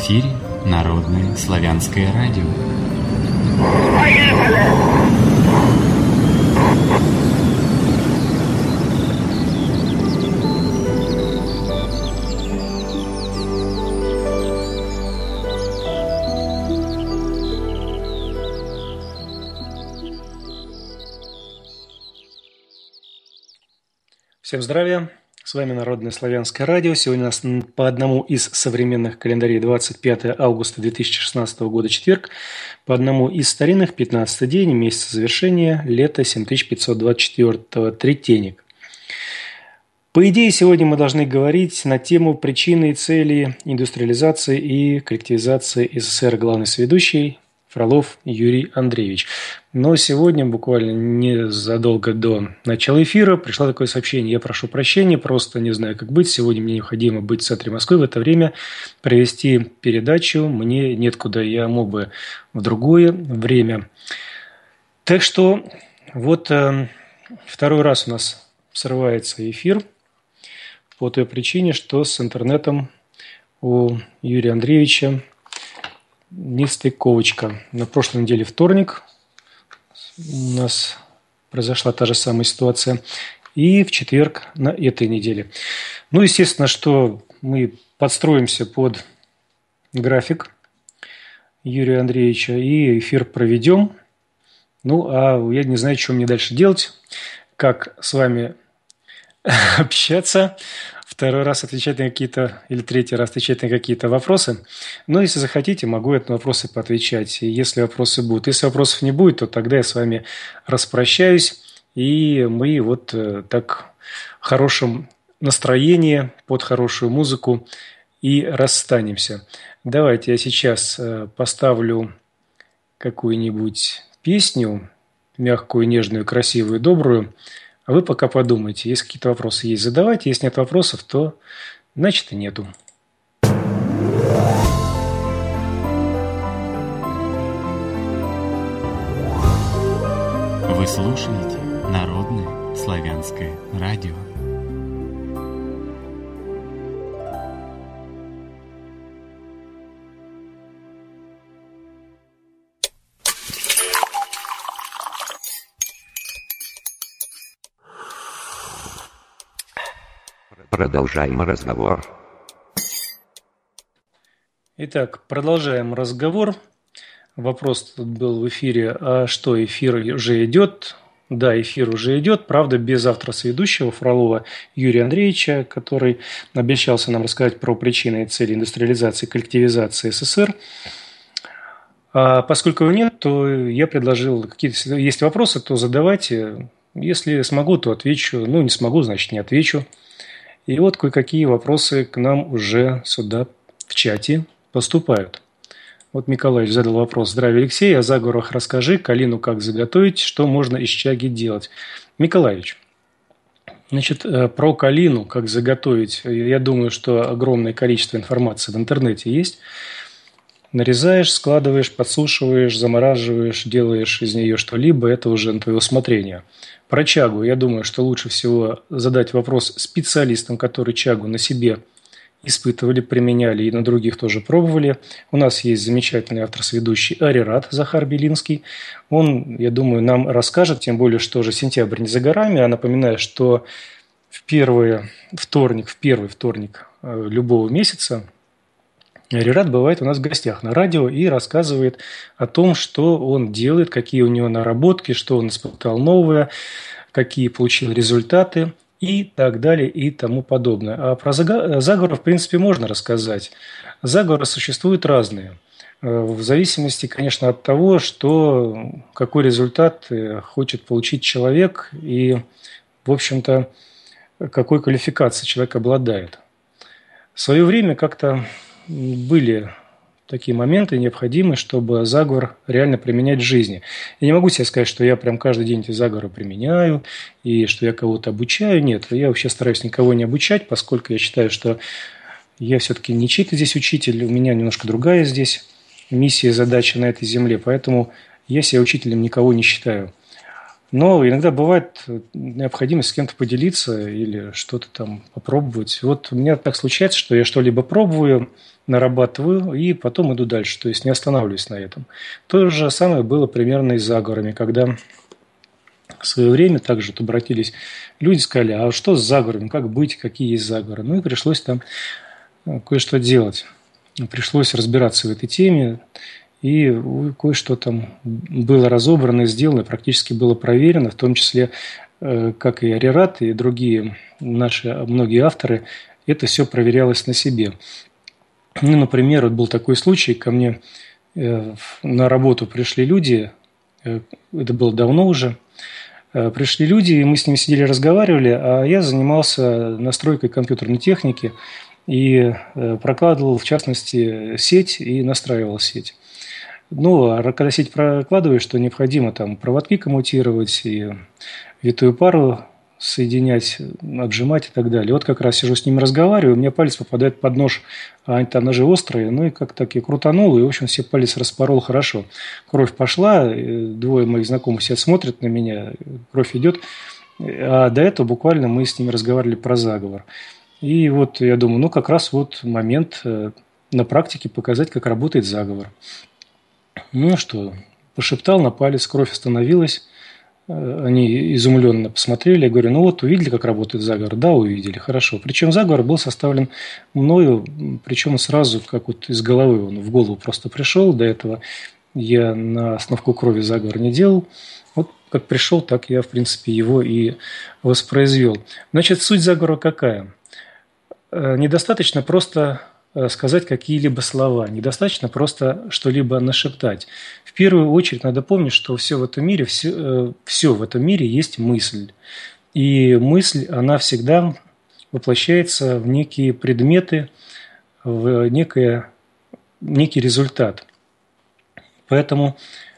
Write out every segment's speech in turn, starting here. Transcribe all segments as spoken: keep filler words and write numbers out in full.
эфире Народное славянское радио. Всем здравия! С вами Народное славянское радио. Сегодня у нас по одному из современных календарей двадцать пятое августа две тысячи шестнадцатого года четверг, по одному из старинных пятнадцатый день месяца завершения лета семь тысяч пятьсот двадцать четвёртого Третейник. По идее, сегодня мы должны говорить на тему причины и цели индустриализации и коллективизации СССР. Главный соведущий Фролов Юрий Андреевич. Но сегодня, буквально незадолго до начала эфира, пришло такое сообщение. Я прошу прощения, просто не знаю, как быть. Сегодня мне необходимо быть в центре Москвы в это время, провести передачу. Мне нет куда, я мог бы в другое время. Так что вот э, второй раз у нас срывается эфир по той причине, что с интернетом у Юрия Андреевича нестыковочка. На прошлой неделе вторник у нас произошла та же самая ситуация. И в четверг на этой неделе. Ну, естественно, что мы подстроимся под график Юрия Андреевича и эфир проведем. Ну, а я не знаю, что мне дальше делать, как с вами общаться. Второй раз отвечать на какие-то, или третий раз отвечать на какие-то вопросы. Но если захотите, могу на вопросы поотвечать, если вопросы будут. Если вопросов не будет, то тогда я с вами распрощаюсь, и мы вот так в хорошем настроении, под хорошую музыку и расстанемся. Давайте я сейчас поставлю какую-нибудь песню, мягкую, нежную, красивую, добрую. А вы пока подумайте, если какие-то вопросы есть, задавайте. Если нет вопросов, то значит и нету. Вы слушаете Народное славянское радио. Продолжаем разговор. Итак, продолжаем разговор. Вопрос тут был в эфире, а что, эфир уже идет? Да, эфир уже идет, правда, без автора соведущего Фролова Юрия Андреевича, который обещался нам рассказать про причины и цели индустриализации и коллективизации СССР. А поскольку его нет, то я предложил, какие-то, есть вопросы, то задавайте. Если смогу, то отвечу. Ну, не смогу, значит, не отвечу. И вот кое-какие вопросы к нам уже сюда в чате поступают. Вот Николаевич задал вопрос. Здравия, Алексей, о заговорах расскажи, калину как заготовить, что можно из чаги делать. Николаевич, значит, про калину как заготовить, я думаю, что огромное количество информации в интернете есть. Нарезаешь, складываешь, подсушиваешь, замораживаешь, делаешь из нее что-либо, это уже на твое усмотрение. Про чагу, я думаю, что лучше всего задать вопрос специалистам, которые чагу на себе испытывали, применяли и на других тоже пробовали. У нас есть замечательный автор-сведущий Арират Захар Белинский. Он, я думаю, нам расскажет, тем более, что уже сентябрь не за горами. А напоминаю, что в первый вторник, в первый вторник любого месяца Арират бывает у нас в гостях на радио и рассказывает о том, что он делает, какие у него наработки, что он испытал новое, какие получил результаты и так далее и тому подобное. А про заговоры, в принципе, можно рассказать. Заговоры существуют разные. В зависимости, конечно, от того, что, какой результат хочет получить человек и, в общем-то, какой квалификацией человек обладает. В свое время как-то были такие моменты необходимы, чтобы заговор реально применять в жизни. Я не могу себе сказать, что я прям каждый день эти заговоры применяю и что я кого-то обучаю. Нет, я вообще стараюсь никого не обучать, поскольку я считаю, что я все-таки не чей-то здесь учитель, у меня немножко другая здесь миссия и задача на этой земле, поэтому я себя учителем никого не считаю. Но иногда бывает необходимость с кем-то поделиться или что-то там попробовать. Вот у меня так случается, что я что-либо пробую, нарабатываю и потом иду дальше, то есть не останавливаюсь на этом. То же самое было примерно и с заговорами, когда в свое время также вот обратились люди, сказали, а что с заговорами, как быть, какие есть заговоры. Ну и пришлось там кое-что делать. Пришлось разбираться в этой теме, и кое-что там было разобрано и сделано, практически было проверено, в том числе, как и Арират, и другие наши многие авторы, это все проверялось на себе. Ну, например, вот был такой случай, ко мне на работу пришли люди, это было давно уже, пришли люди, и мы с ними сидели, разговаривали, а я занимался настройкой компьютерной техники и прокладывал, в частности, сеть и настраивал сеть. Ну, а когда сеть прокладываешь, то необходимо там проводки коммутировать и витую пару соединять, отжимать и так далее. Вот как раз сижу с ними разговариваю, у меня палец попадает под нож, а там ножи острые, ну и как так я крутанул, и, в общем, все палец распорол хорошо. Кровь пошла, двое моих знакомых сидят, смотрят на меня, кровь идет, а до этого буквально мы с ними разговаривали про заговор. И вот я думаю, ну как раз вот момент на практике показать, как работает заговор. Ну что, пошептал на палец, кровь остановилась. Они изумленно посмотрели. Я говорю, ну вот увидели, как работает заговор? Да, увидели, хорошо. Причем заговор был составлен мною, причем сразу, как вот из головы, он в голову просто пришел. До этого я на основку крови заговор не делал. Вот как пришел, так я, в принципе, его и воспроизвел. Значит, суть заговора какая? Недостаточно просто сказать какие-либо слова. Недостаточно просто что-либо нашептать. В первую очередь надо помнить, что все в этом мире, все, все в этом мире есть мысль. И мысль, она всегда воплощается в некие предметы, в некое, некий результат. Поэтому,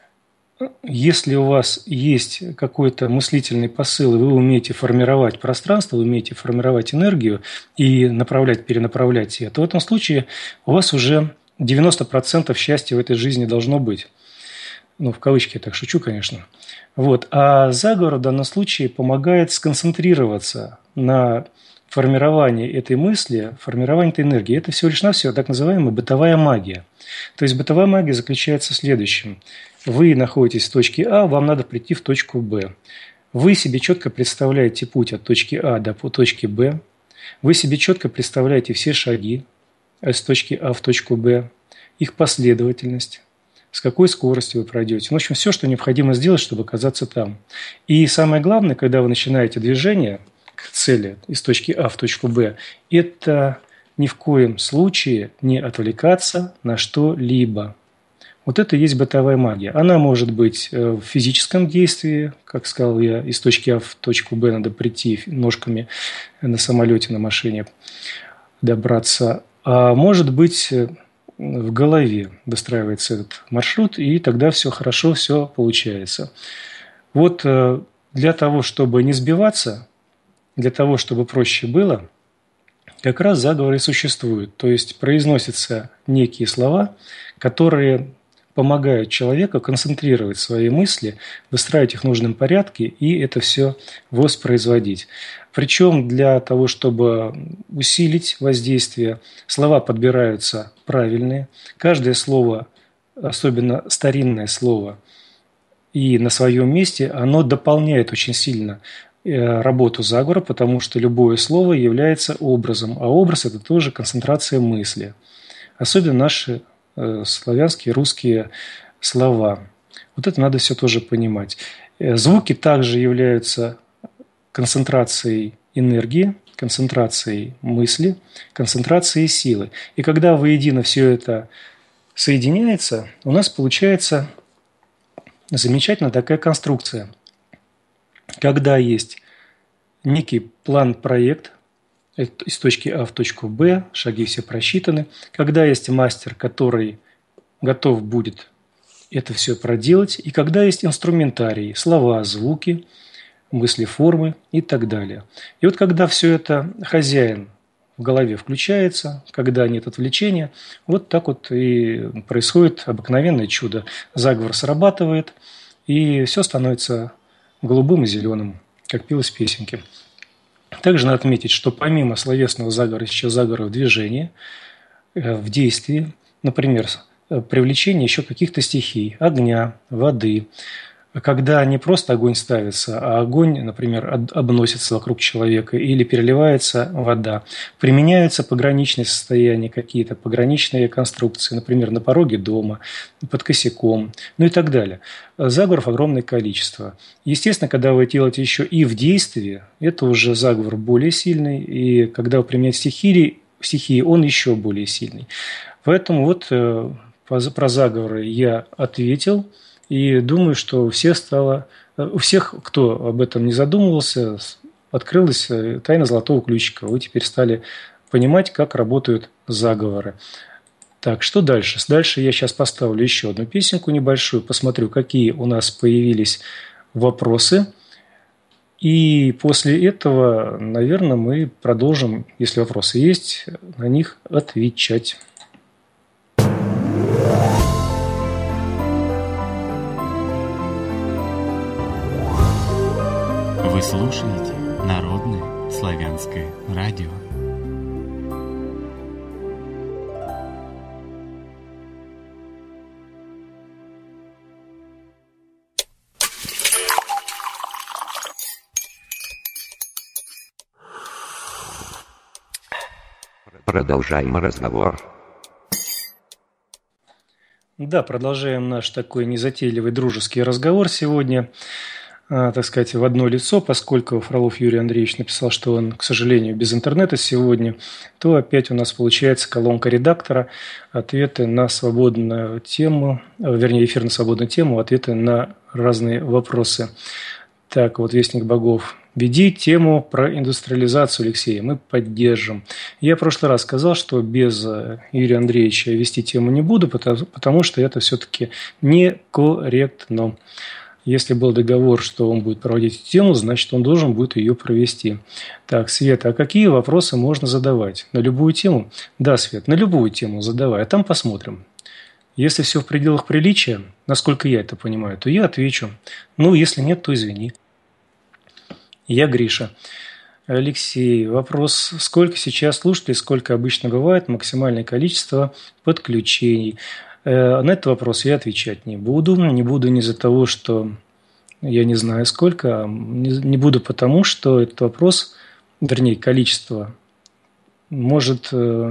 если у вас есть какой-то мыслительный посыл, и вы умеете формировать пространство, вы умеете формировать энергию и направлять, перенаправлять ее, то в этом случае у вас уже девяносто процентов счастья в этой жизни должно быть. Ну, в кавычки я так шучу, конечно. Вот. А заговор в данном случае помогает сконцентрироваться на формировании этой мысли, формировании этой энергии. Это всего лишь навсего так называемая бытовая магия. То есть бытовая магия заключается в следующем. Вы находитесь в точке А, вам надо прийти в точку Б. Вы себе четко представляете путь от точки А до точки Б. Вы себе четко представляете все шаги с точки А в точку Б, их последовательность, с какой скоростью вы пройдете. В общем, все, что необходимо сделать, чтобы оказаться там. И самое главное, когда вы начинаете движение к цели из точки А в точку Б, это ни в коем случае не отвлекаться на что-либо. Вот это и есть бытовая магия. Она может быть в физическом действии, как сказал я, из точки А в точку Б надо прийти ножками на самолете, на машине добраться. А может быть в голове выстраивается этот маршрут, и тогда все хорошо, все получается. Вот для того, чтобы не сбиваться, для того, чтобы проще было, как раз заговоры и существуют. То есть произносятся некие слова, которые помогают человеку концентрировать свои мысли, выстраивать их в нужном порядке и это все воспроизводить. Причем для того, чтобы усилить воздействие, слова подбираются правильные. Каждое слово, особенно старинное слово, и на своем месте, оно дополняет очень сильно работу заговора, потому что любое слово является образом, а образ – это тоже концентрация мысли. Особенно наши славянские, русские слова. Вот это надо все тоже понимать. Звуки также являются концентрацией энергии, концентрацией мысли, концентрацией силы. И когда воедино все это соединяется, у нас получается замечательная такая конструкция. Когда есть некий план-проект, из точки А в точку Б, шаги все просчитаны. Когда есть мастер, который готов будет это все проделать, и когда есть инструментарий, слова, звуки, мысли, формы и так далее. И вот когда все это хозяин в голове включается, когда нет отвлечения, вот так вот и происходит обыкновенное чудо. Заговор срабатывает, и все становится голубым и зеленым, как пелось в песенке. Также надо отметить, что помимо словесного заговора, есть еще заговор в движении, в действии, например, привлечение еще каких-то стихий, огня, воды, когда не просто огонь ставится, а огонь, например, обносится вокруг человека или переливается вода. Применяются пограничные состояния какие-то, пограничные конструкции, например, на пороге дома, под косяком, ну и так далее. Заговоров огромное количество. Естественно, когда вы делаете еще и в действии, это уже заговор более сильный, и когда вы применяете стихии, стихии он еще более сильный. Поэтому вот про заговоры я ответил. И думаю, что у всех стало, у всех, кто об этом не задумывался, открылась тайна золотого ключика. Вы теперь стали понимать, как работают заговоры. Так, что дальше? Дальше я сейчас поставлю еще одну песенку небольшую, посмотрю, какие у нас появились вопросы. И после этого, наверное, мы продолжим, если вопросы есть, на них отвечать. Вы слушаете Народное славянское радио. Продолжаем разговор. Да, продолжаем наш такой незатейливый дружеский разговор сегодня. Так сказать, в одно лицо, поскольку Фролов Юрий Андреевич написал, что он, к сожалению, без интернета сегодня, то опять у нас получается колонка редактора, ответы на свободную тему, вернее, эфир на свободную тему, ответы на разные вопросы. Так, вот Вестник Богов. Веди тему про индустриализацию, Алексей, мы поддержим. Я в прошлый раз сказал, что без Юрия Андреевича вести тему не буду, потому, потому что это все-таки некорректно. Если был договор, что он будет проводить эту тему, значит, он должен будет ее провести. Так, Света, а какие вопросы можно задавать? На любую тему? Да, Свет, на любую тему задавай, а там посмотрим. Если все в пределах приличия, насколько я это понимаю, то я отвечу. Ну, если нет, то извини. Я Гриша. Алексей, вопрос. Сколько сейчас слушателей, сколько обычно бывает максимальное количество подключений? На этот вопрос я отвечать не буду. Не буду не из-за того, что я не знаю сколько, а не буду потому, что этот вопрос, вернее, количество, может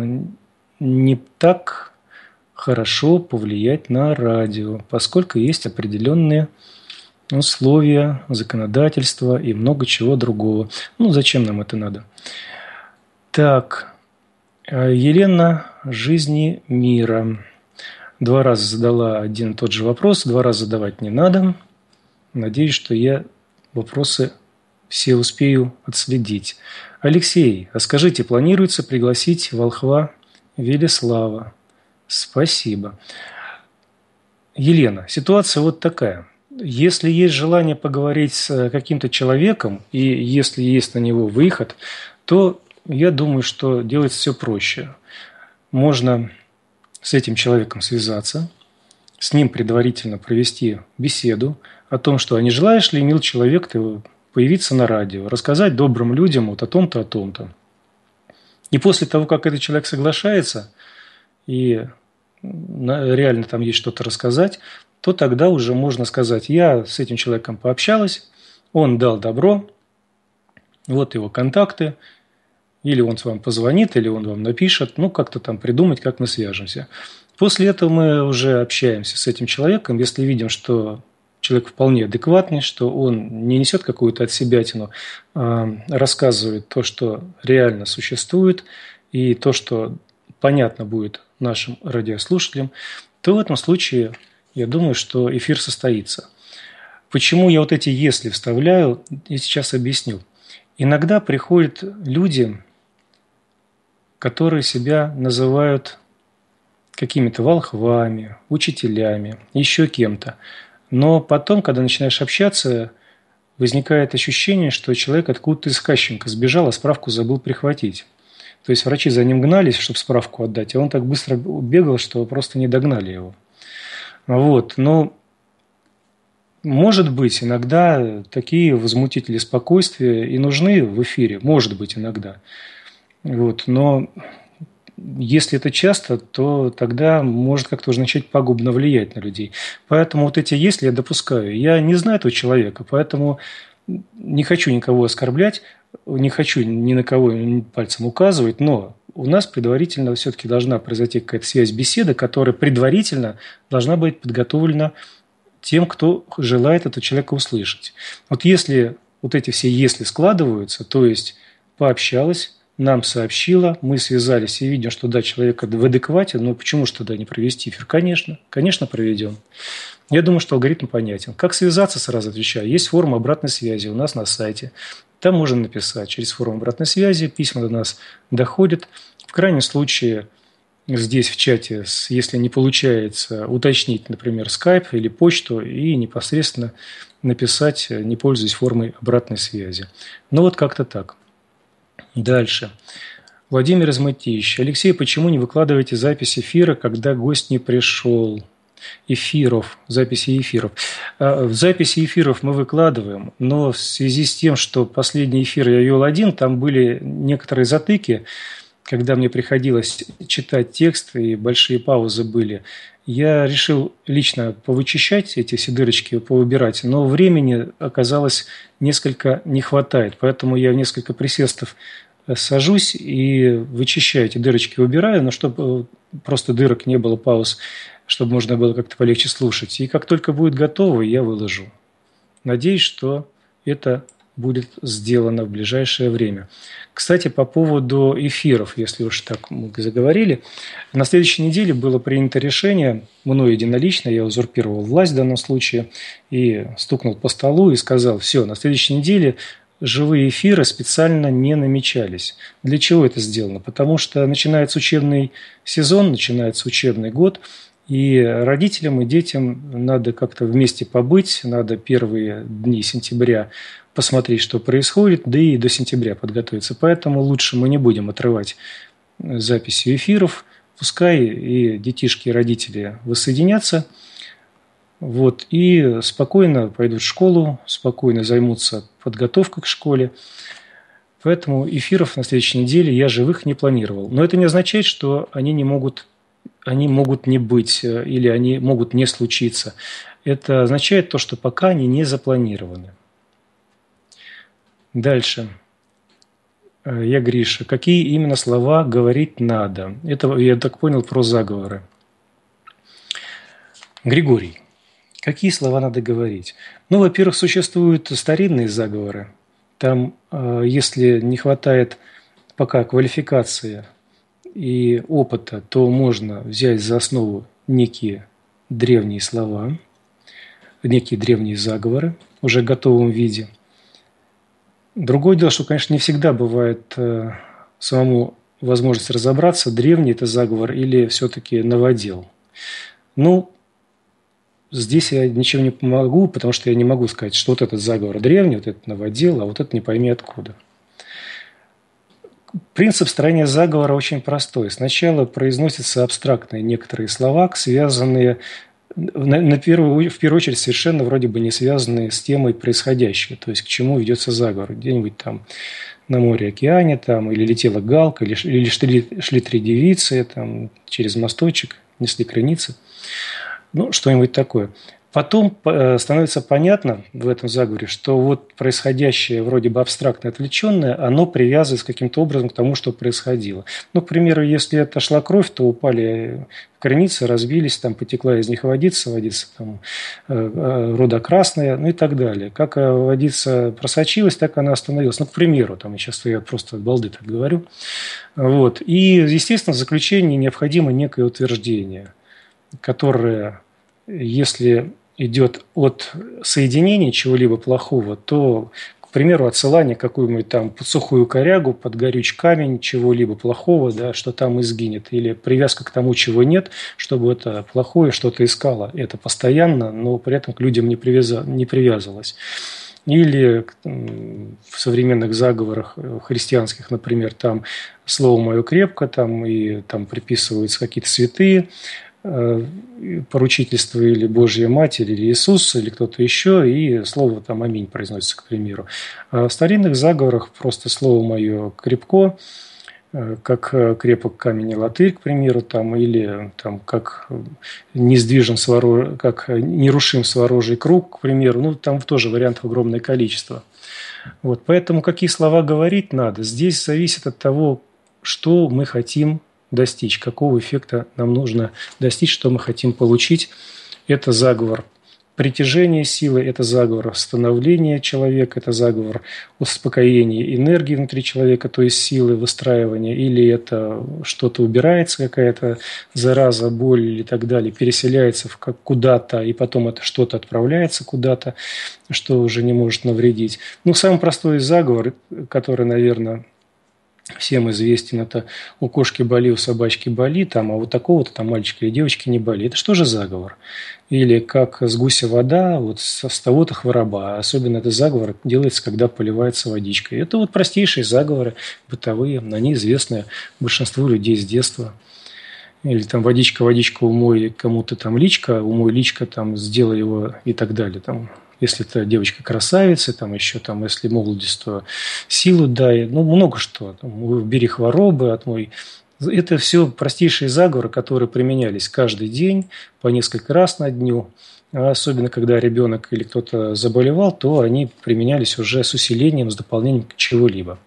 не так хорошо повлиять на радио, поскольку есть определенные условия, законодательства и много чего другого. Ну, зачем нам это надо? Так, Елена «Жизни мира». Два раза задала один и тот же вопрос, два раза задавать не надо. Надеюсь, что я вопросы все успею отследить. Алексей, а скажите, планируется пригласить волхва Велеслава? Спасибо. Елена, ситуация вот такая. Если есть желание поговорить с каким-то человеком, и если есть на него выход, то я думаю, что делать все проще. Можно с этим человеком связаться, с ним предварительно провести беседу о том, что а не желаешь ли, мил человек, ты появиться на радио, рассказать добрым людям вот о том-то, о том-то. И после того, как этот человек соглашается, и реально там есть что-то рассказать, то тогда уже можно сказать, я с этим человеком пообщалась, он дал добро, вот его контакты, или он вам позвонит, или он вам напишет, ну, как-то там придумать, как мы свяжемся. После этого мы уже общаемся с этим человеком, если видим, что человек вполне адекватный, что он не несет какую-то отсебятину, а рассказывает то, что реально существует, и то, что понятно будет нашим радиослушателям, то в этом случае я думаю, что эфир состоится. Почему я вот эти «если» вставляю, я сейчас объясню. Иногда приходят люди, которые себя называют какими-то волхвами, учителями, еще кем-то. Но потом, когда начинаешь общаться, возникает ощущение, что человек откуда-то из Кащенко сбежал, а справку забыл прихватить. То есть врачи за ним гнались, чтобы справку отдать, а он так быстро бегал, что просто не догнали его. Вот. Но Может быть, иногда такие возмутители спокойствия и нужны в эфире. Может быть, иногда. Вот. Но если это часто, то тогда может как-то уже начать пагубно влиять на людей. Поэтому вот эти «если» я допускаю. Я не знаю этого человека, поэтому не хочу никого оскорблять, не хочу ни на кого пальцем указывать, но у нас предварительно все-таки должна произойти какая-то связь беседы, которая предварительно должна быть подготовлена тем, кто желает этого человека услышать. Вот если вот эти все «если» складываются, то есть пообщалась, нам сообщила, мы связались и видим, что да, человек в адеквате, но почему же тогда не провести эфир? Конечно, конечно проведем. Я думаю, что алгоритм понятен. Как связаться, сразу отвечаю. Есть форма обратной связи у нас на сайте. Там можно написать через форму обратной связи, письма до нас доходят. В крайнем случае здесь в чате, если не получается, уточнить, например, скайп или почту и непосредственно написать, не пользуясь формой обратной связи. Ну вот как-то так. Дальше. Владимир из Мытищ. Алексей, почему не выкладываете запись эфира, когда гость не пришел? Эфиров, записи эфиров. В записи эфиров мы выкладываем, но в связи с тем, что последний эфир я вел один, там были некоторые затыки, когда мне приходилось читать текст и большие паузы были. Я решил лично повычищать эти все дырочки, повыбирать, но времени оказалось несколько не хватает, поэтому я в несколько присестов сажусь и вычищаю эти дырочки, убираю, но чтобы просто дырок не было, пауз, чтобы можно было как-то полегче слушать. И как только будет готово, я выложу. Надеюсь, что это будет сделано в ближайшее время. Кстати, по поводу эфиров, если уж так мы заговорили, на следующей неделе было принято решение, мной единолично, я узурпировал власть в данном случае, и стукнул по столу и сказал: все, на следующей неделе живые эфиры специально не намечались. Для чего это сделано? Потому что начинается учебный сезон, начинается учебный год, и родителям и детям надо как-то вместе побыть, надо первые дни сентября посмотреть, что происходит, да и до сентября подготовиться. Поэтому лучше мы не будем отрывать записи эфиров, пускай и детишки, и родители воссоединятся, вот, и спокойно пойдут в школу, спокойно займутся подготовкой к школе. Поэтому эфиров на следующей неделе я живых не планировал. Но это не означает, что они не могут, они могут не быть или они могут не случиться. Это означает то, что пока они не запланированы. Дальше. Я Гриша. Какие именно слова говорить надо? Это, я так понял, про заговоры. Григорий. Какие слова надо говорить? Ну, во-первых, существуют старинные заговоры. Там, если не хватает пока квалификации и опыта, то можно взять за основу некие древние слова, некие древние заговоры уже в готовом виде. Другое дело, что, конечно, не всегда бывает самому возможность разобраться, древний это заговор или все-таки новодел. Ну, здесь я ничего не помогу, потому что я не могу сказать, что вот этот заговор древний, вот этот новодел, а вот это не пойми откуда. Принцип строения заговора очень простой. Сначала произносятся абстрактные некоторые слова, связанные, на, на первую, в первую очередь, совершенно вроде бы не связанные с темой происходящего, то есть к чему ведется заговор. Где-нибудь там на море, океане, там, или летела галка, или, или шли, шли три девицы, там, через мосточек, несли крыницы. Ну, что-нибудь такое. Потом становится понятно в этом заговоре, что вот происходящее вроде бы абстрактное, отвлеченное, оно привязывается каким-то образом к тому, что происходило. Ну, к примеру, если это шла кровь, то упали крыницы, разбились, там потекла из них водица, водица там рода красная, ну и так далее. Как водица просочилась, так она остановилась. Ну, к примеру, там, сейчас я просто от балды так говорю. Вот. И, естественно, в заключении необходимо некое утверждение, которое, если идет от соединения чего-либо плохого, то, к примеру, отсылание какую-нибудь там под сухую корягу, под горючий камень, чего-либо плохого, да, что там изгинет, или привязка к тому, чего нет, чтобы это плохое что-то искало. Это постоянно, но при этом к людям не, привяза, не привязывалось. Или в современных заговорах христианских, например, там слово мое крепко, там и там приписываются какие-то святые, поручительство или Божья Матерь, или Иисус, или кто-то еще, и слово там «Аминь» произносится, к примеру. А в старинных заговорах просто слово мое крепко, как крепок камень и латырь, к примеру, там, или там, как несдвижен сворож... как нерушим сворожий круг, к примеру. Ну, там тоже вариантов огромное количество. Вот, поэтому какие слова говорить надо, здесь зависит от того, что мы хотим достичь, какого эффекта нам нужно достичь, что мы хотим получить. Это заговор притяжения силы, это заговор становления человека, это заговор успокоения энергии внутри человека, то есть силы выстраивания, или это что-то убирается, какая-то зараза, боль или так далее, переселяется в как куда-то, и потом это что-то отправляется куда-то, что уже не может навредить. Ну, самый простой заговор, который, наверное, всем известен, это у кошки боли, у собачки боли, там, а у такого-то там мальчика или девочки не боли. Это что же заговор? Или как с гуся вода, вот с, с того-то хвороба. Особенно этот заговор делается, когда поливается водичкой. Это вот простейшие заговоры бытовые, они известны большинству людей с детства. Или там водичка, водичка, умой кому-то там личка, умой личка, там, сделай его и так далее. Там, если это девочка красавица, там еще там, если молодость, то силу дай. Ну, много что. Там, бери хворобы, отмой. Это все простейшие заговоры, которые применялись каждый день, по несколько раз на дню. А особенно, когда ребенок или кто-то заболевал, то они применялись уже с усилением, с дополнением чего-либо.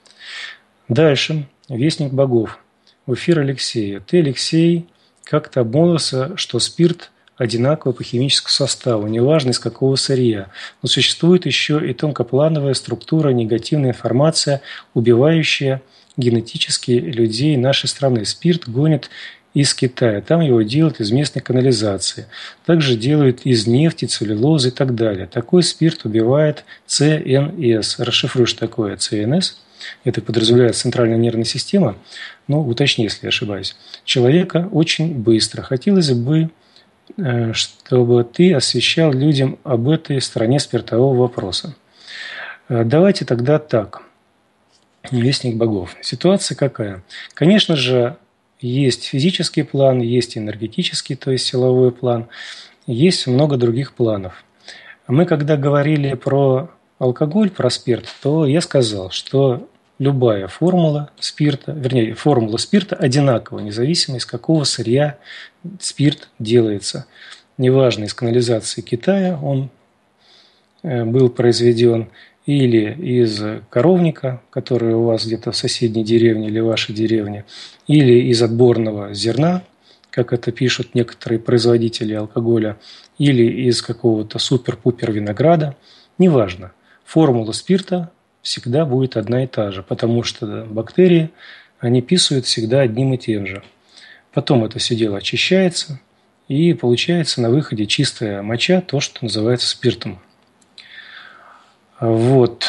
Дальше. Вестник богов. В эфир Алексея. Ты, Алексей, как-то обмолвился, что спирт одинаковый по химическому составу, неважно из какого сырья. Но существует еще и тонкоплановая структура, негативная информация, убивающая генетически людей нашей страны. Спирт гонит из Китая, там его делают из местной канализации. Также делают из нефти, целлюлозы и так далее. Такой спирт убивает Цэ Эн Эс. Расшифруй, что такое Цэ Эн Эс. Это подразумевает центральная нервная система. Но уточни, если я ошибаюсь. Человека очень быстро. Хотелось бы, чтобы ты освещал людям об этой стороне спиртового вопроса. Давайте тогда так. Вестник богов. Ситуация какая? Конечно же, есть физический план, есть энергетический, то есть силовой план, есть много других планов. Мы когда говорили про алкоголь, про спирт, то я сказал, что любая формула спирта, вернее, формула спирта одинакова, независимо из какого сырья спирт делается. Неважно, из канализации Китая он был произведен, или из коровника, который у вас где-то в соседней деревне или в вашей деревне, или из отборного зерна, как это пишут некоторые производители алкоголя, или из какого-то супер-пупер винограда, неважно. Формула спирта всегда будет одна и та же, потому что бактерии, они писают всегда одним и тем же. Потом это все дело очищается, и получается на выходе чистая моча, то, что называется спиртом. Вот.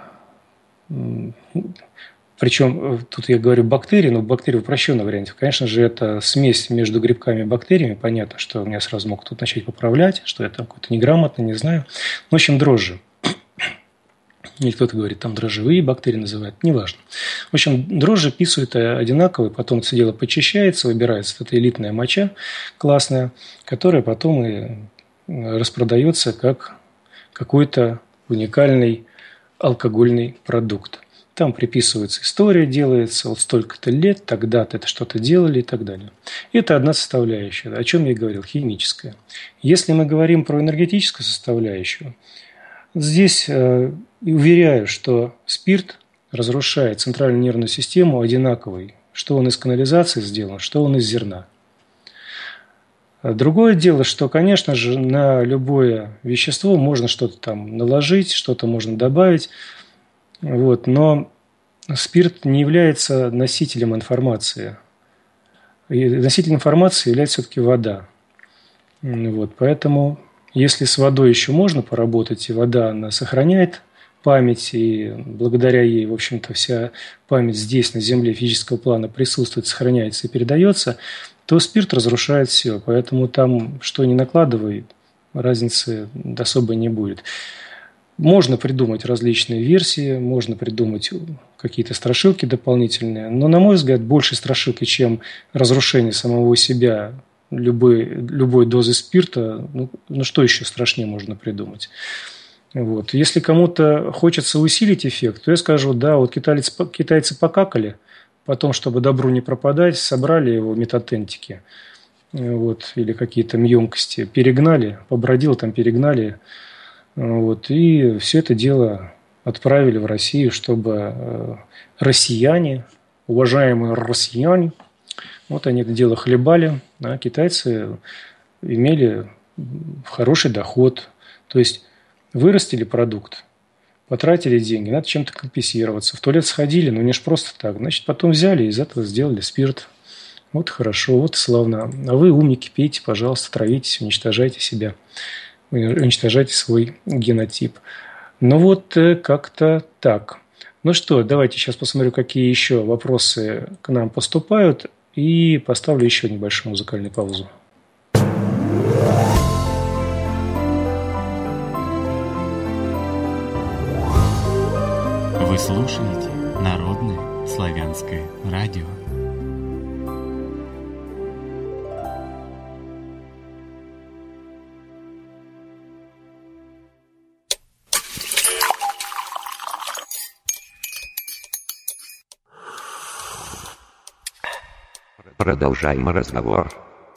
Причем тут я говорю бактерии, но бактерии в упрощенном варианте. Конечно же, это смесь между грибками и бактериями. Понятно, что меня сразу могут тут начать поправлять, что я там какой-то неграмотный, не знаю. В общем, дрожжи. Или кто-то говорит, там дрожжевые бактерии называют, неважно. В общем, дрожжи писают одинаковые, потом это дело почищается, выбирается эта элитная моча классная, которая потом и распродается как какой-то уникальный алкогольный продукт. Там приписывается история, делается вот столько-то лет, тогда-то это что-то делали и так далее. Это одна составляющая, о чем я говорил, химическая. Если мы говорим про энергетическую составляющую, здесь э, уверяю, что спирт разрушает центральную нервную систему одинаковой, что он из канализации сделан, что он из зерна. Другое дело, что, конечно же, на любое вещество можно что-то там наложить, что-то можно добавить, вот, но спирт не является носителем информации. И носителем информации является все-таки вода. Вот, поэтому, если с водой еще можно поработать, и вода она сохраняет память, и благодаря ей, в общем-то, вся память здесь, на Земле, физического плана присутствует, сохраняется и передается, то спирт разрушает все. Поэтому там, что ни накладывай, разницы особо не будет. Можно придумать различные версии, можно придумать какие-то страшилки дополнительные, но, на мой взгляд, больше страшилки, чем разрушение самого себя любой, любой дозы спирта, ну, ну что еще страшнее можно придумать. Вот. Если кому-то хочется усилить эффект, то я скажу, да, вот китайцы, китайцы покакали, потом, чтобы добру не пропадать, собрали его метатентики, вот, или какие-то емкости, перегнали, побродил там, перегнали, вот, и все это дело отправили в Россию, чтобы россияне, уважаемые россияне, вот они это дело хлебали, а китайцы имели хороший доход, то есть вырастили продукт, потратили деньги, надо чем-то компенсироваться. В туалет сходили, но не ж просто так. Значит, потом взяли и из этого сделали спирт. Вот хорошо, вот славно. А вы, умники, пейте, пожалуйста, травитесь, уничтожайте себя, уничтожайте свой генотип. Ну вот как-то так. Ну что, давайте сейчас посмотрю, какие еще вопросы к нам поступают, и поставлю еще небольшую музыкальную паузу. Вы слушаете Народное славянское радио. Продолжаем разговор.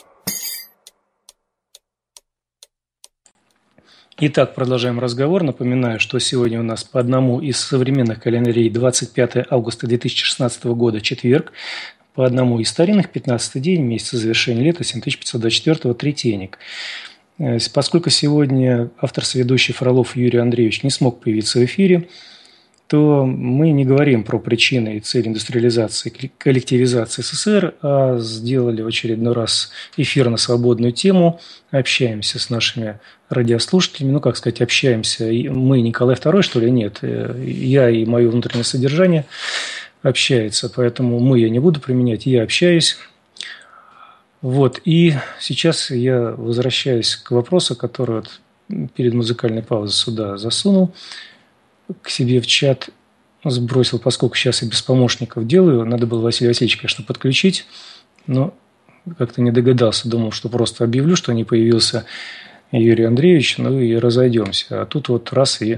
Итак, продолжаем разговор. Напоминаю, что сегодня у нас по одному из современных календарей двадцать пятое августа две тысячи шестнадцатого года, четверг, по одному из старинных пятнадцатый день месяца завершения лета семь тысяч пятьсот двадцать четыре, третейник. Поскольку сегодня автор-соведущий Фролов Юрий Андреевич не смог появиться в эфире, то мы не говорим про причины и цели индустриализации, коллективизации СССР, а сделали в очередной раз эфир на свободную тему, общаемся с нашими радиослушателями, ну, как сказать, общаемся. Мы, Николай второй, что ли? Нет, я и мое внутреннее содержание общается, поэтому мы я не буду применять, я общаюсь. Вот, и сейчас я возвращаюсь к вопросу, который вот перед музыкальной паузой сюда засунул, к себе в чат сбросил, поскольку сейчас я без помощников делаю, надо было Василия Васильевича, конечно, подключить, но как-то не догадался, думал, что просто объявлю, что не появился Юрий Андреевич, ну и разойдемся. А тут вот раз и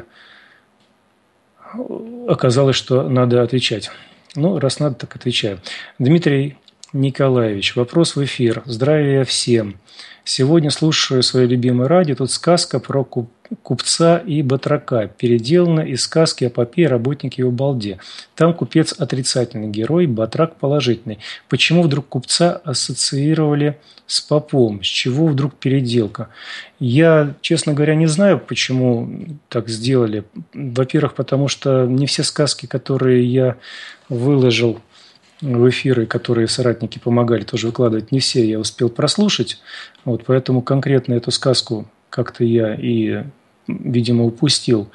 оказалось, что надо отвечать. Ну, раз надо, так отвечаю. Дмитрий Николаевич, вопрос в эфир. Здравия всем. Сегодня слушаю свое любимое радио. Тут сказка про куп- купца и батрака. Переделана из сказки эпопеи «Работники в балде». Там купец отрицательный герой, батрак положительный. Почему вдруг купца ассоциировали с попом? С чего вдруг переделка? Я, честно говоря, не знаю, почему так сделали. Во-первых, потому что не все сказки, которые я выложил в эфиры, которые соратники помогали тоже выкладывать, не все я успел прослушать. Вот, поэтому конкретно эту сказку как-то я и, видимо, упустил.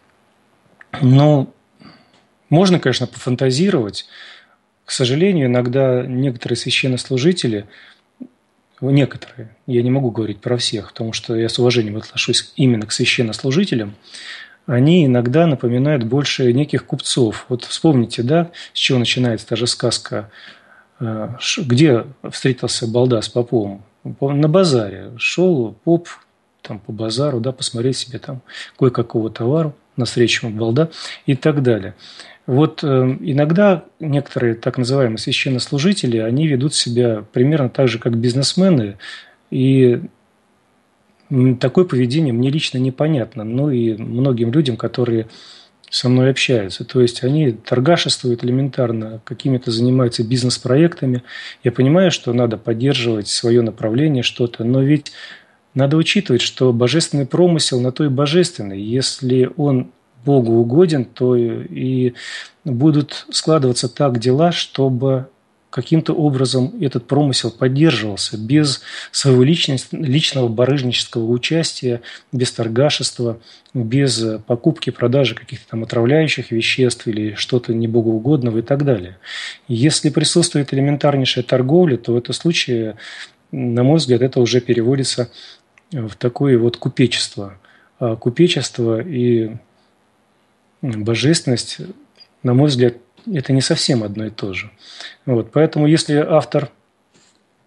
Но можно, конечно, пофантазировать. К сожалению, иногда некоторые священнослужители, некоторые, я не могу говорить про всех, потому что я с уважением отношусь именно к священнослужителям, они иногда напоминают больше неких купцов. Вот вспомните, да, с чего начинается та же сказка, где встретился балда с попом? На базаре. Шел поп там, по базару, да, посмотреть себе там кое-какого товару, навстречу ему балда и так далее. Вот э, иногда некоторые так называемые священнослужители, они ведут себя примерно так же, как бизнесмены, и такое поведение мне лично непонятно, ну и многим людям, которые со мной общаются. То есть они торгашествуют элементарно, какими-то занимаются бизнес-проектами. Я понимаю, что надо поддерживать свое направление, что-то, но ведь надо учитывать, что божественный промысел на то и божественный. Если он Богу угоден, то и будут складываться так дела, чтобы каким-то образом этот промысел поддерживался без своего личного барыжнического участия, без торгашества, без покупки, продажи каких-то там отравляющих веществ или что-то небогоугодного и так далее. Если присутствует элементарнейшая торговля, то в этом случае, на мой взгляд, это уже переводится в такое вот купечество. А купечество и божественность, на мой взгляд, это не совсем одно и то же. Вот, поэтому если автор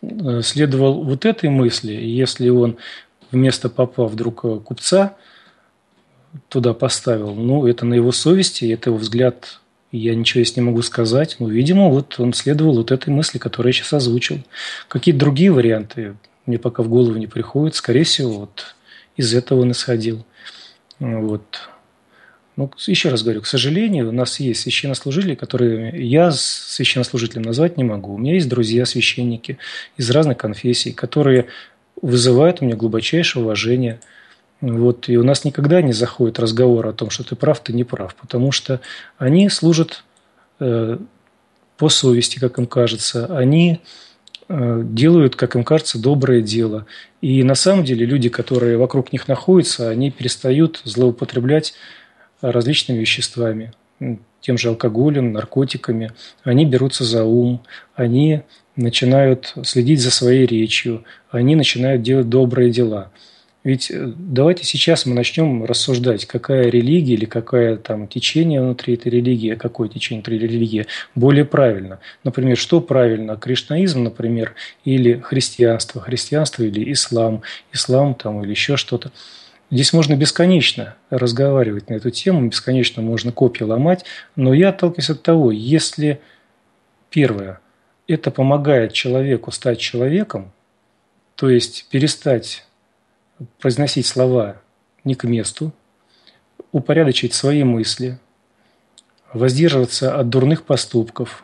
следовал вот этой мысли, и если он вместо попа вдруг купца туда поставил, ну, это на его совести, это его взгляд, я ничего здесь не могу сказать. Ну, видимо, вот он следовал вот этой мысли, которую я сейчас озвучил. Какие-то другие варианты мне пока в голову не приходят. Скорее всего, вот из этого он исходил. Вот. Ну, еще раз говорю, к сожалению, у нас есть священнослужители, которые я священнослужителем назвать не могу. У меня есть друзья-священники из разных конфессий, которые вызывают у меня глубочайшее уважение. Вот, и у нас никогда не заходит разговор о том, что ты прав, ты не прав, потому что они служат э, по совести, как им кажется, они э, делают, как им кажется, доброе дело. И на самом деле люди, которые вокруг них находятся, они перестают злоупотреблять различными веществами, тем же алкоголем, наркотиками. Они берутся за ум, они начинают следить за своей речью, они начинают делать добрые дела. Ведь давайте сейчас мы начнем рассуждать, какая религия или какое там течение внутри этой религии, какое течение внутри религии более правильно. Например, что правильно? Кришнаизм, например, или христианство, христианство или ислам, ислам там или еще что-то. Здесь можно бесконечно разговаривать на эту тему, бесконечно можно копья ломать, но я отталкиваюсь от того, если первое, это помогает человеку стать человеком, то есть перестать произносить слова не к месту, упорядочить свои мысли, воздерживаться от дурных поступков,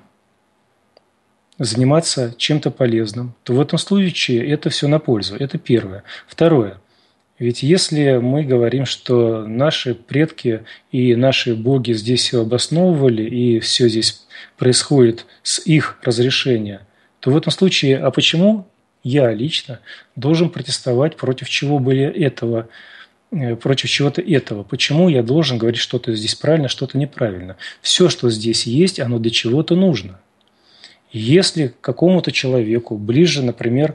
заниматься чем-то полезным, то в этом случае это все на пользу. Это первое. Второе. Ведь если мы говорим, что наши предки и наши боги здесь все обосновывали, и все здесь происходит с их разрешения, то в этом случае, а почему я лично должен протестовать против чего были этого, против чего-то этого? Почему я должен говорить, что-то здесь правильно, что-то неправильно? Все, что здесь есть, оно для чего-то нужно. Если какому-то человеку ближе, например,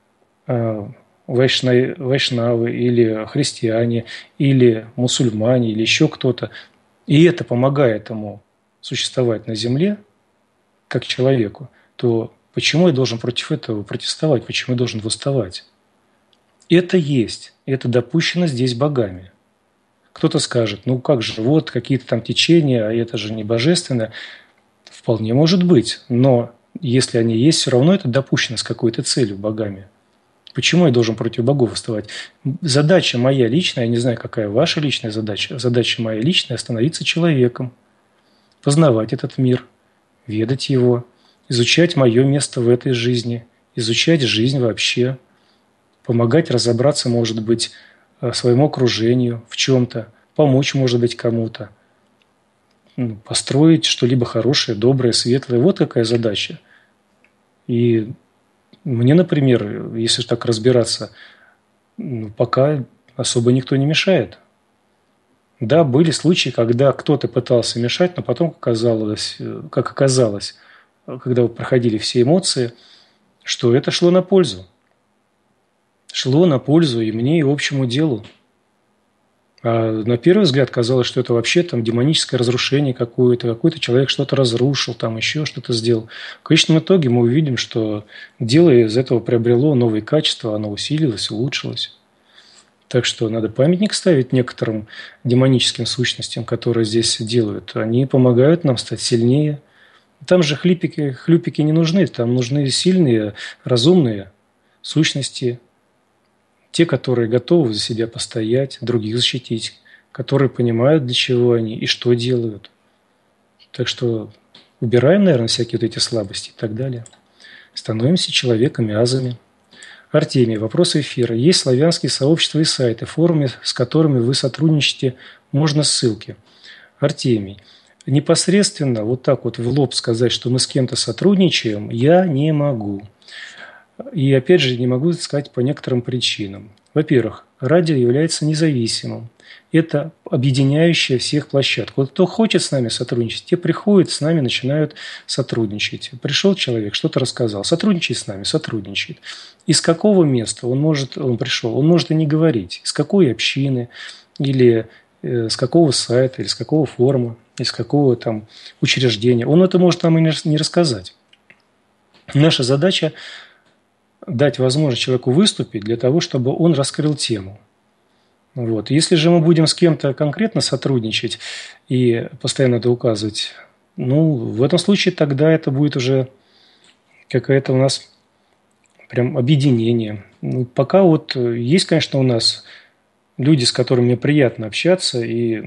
вайшнавы или христиане, или мусульмане, или еще кто-то, и это помогает ему существовать на земле, как человеку, то почему я должен против этого протестовать? Почему я должен восставать? Это есть. Это допущено здесь богами. Кто-то скажет, ну как же, вот какие-то там течения, а это же не божественно. Вполне может быть. Но если они есть, все равно это допущено с какой-то целью богами. Почему я должен против богов восставать? Задача моя личная, я не знаю, какая ваша личная задача, задача моя личная – становиться человеком, познавать этот мир, ведать его, изучать мое место в этой жизни, изучать жизнь вообще, помогать разобраться, может быть, своему окружению в чем-то, помочь, может быть, кому-то, построить что-либо хорошее, доброе, светлое. Вот какая задача. И мне, например, если так разбираться, пока особо никто не мешает. Да, были случаи, когда кто-то пытался мешать, но потом оказалось, как оказалось, когда проходили все эмоции, что это шло на пользу. Шло на пользу и мне, и общему делу. А на первый взгляд казалось, что это вообще там демоническое разрушение какое-то, какой-то человек что-то разрушил, там еще что-то сделал. В конечном итоге мы увидим, что дело из этого приобрело новые качества, оно усилилось, улучшилось. Так что надо памятник ставить некоторым демоническим сущностям, которые здесь делают. Они помогают нам стать сильнее. Там же хлипики, хлюпики не нужны, там нужны сильные, разумные сущности, те, которые готовы за себя постоять, других защитить, которые понимают, для чего они и что делают. Так что убираем, наверное, всякие вот эти слабости и так далее. Становимся человеками, азами. Артемий, вопрос эфира. Есть славянские сообщества и сайты, форумы, с которыми вы сотрудничаете, можно ссылки. Артемий, непосредственно вот так вот в лоб сказать, что мы с кем-то сотрудничаем, я не могу. И опять же, не могу сказать по некоторым причинам. Во-первых, радио является независимым. Это объединяющая всех площадок. Вот кто хочет с нами сотрудничать, те приходят, с нами начинают сотрудничать. Пришел человек, что-то рассказал, сотрудничай с нами, сотрудничает. Из какого места он может, он пришел? Он может и не говорить. Из какой общины, или э, с какого сайта, или с какого форума, из какого там учреждения. Он это может нам и не рассказать. Наша задача дать возможность человеку выступить для того, чтобы он раскрыл тему. Вот. Если же мы будем с кем-то конкретно сотрудничать и постоянно это указывать, ну, в этом случае тогда это будет уже какая-то у нас прям объединение. Ну, пока вот есть, конечно, у нас люди, с которыми мне приятно общаться и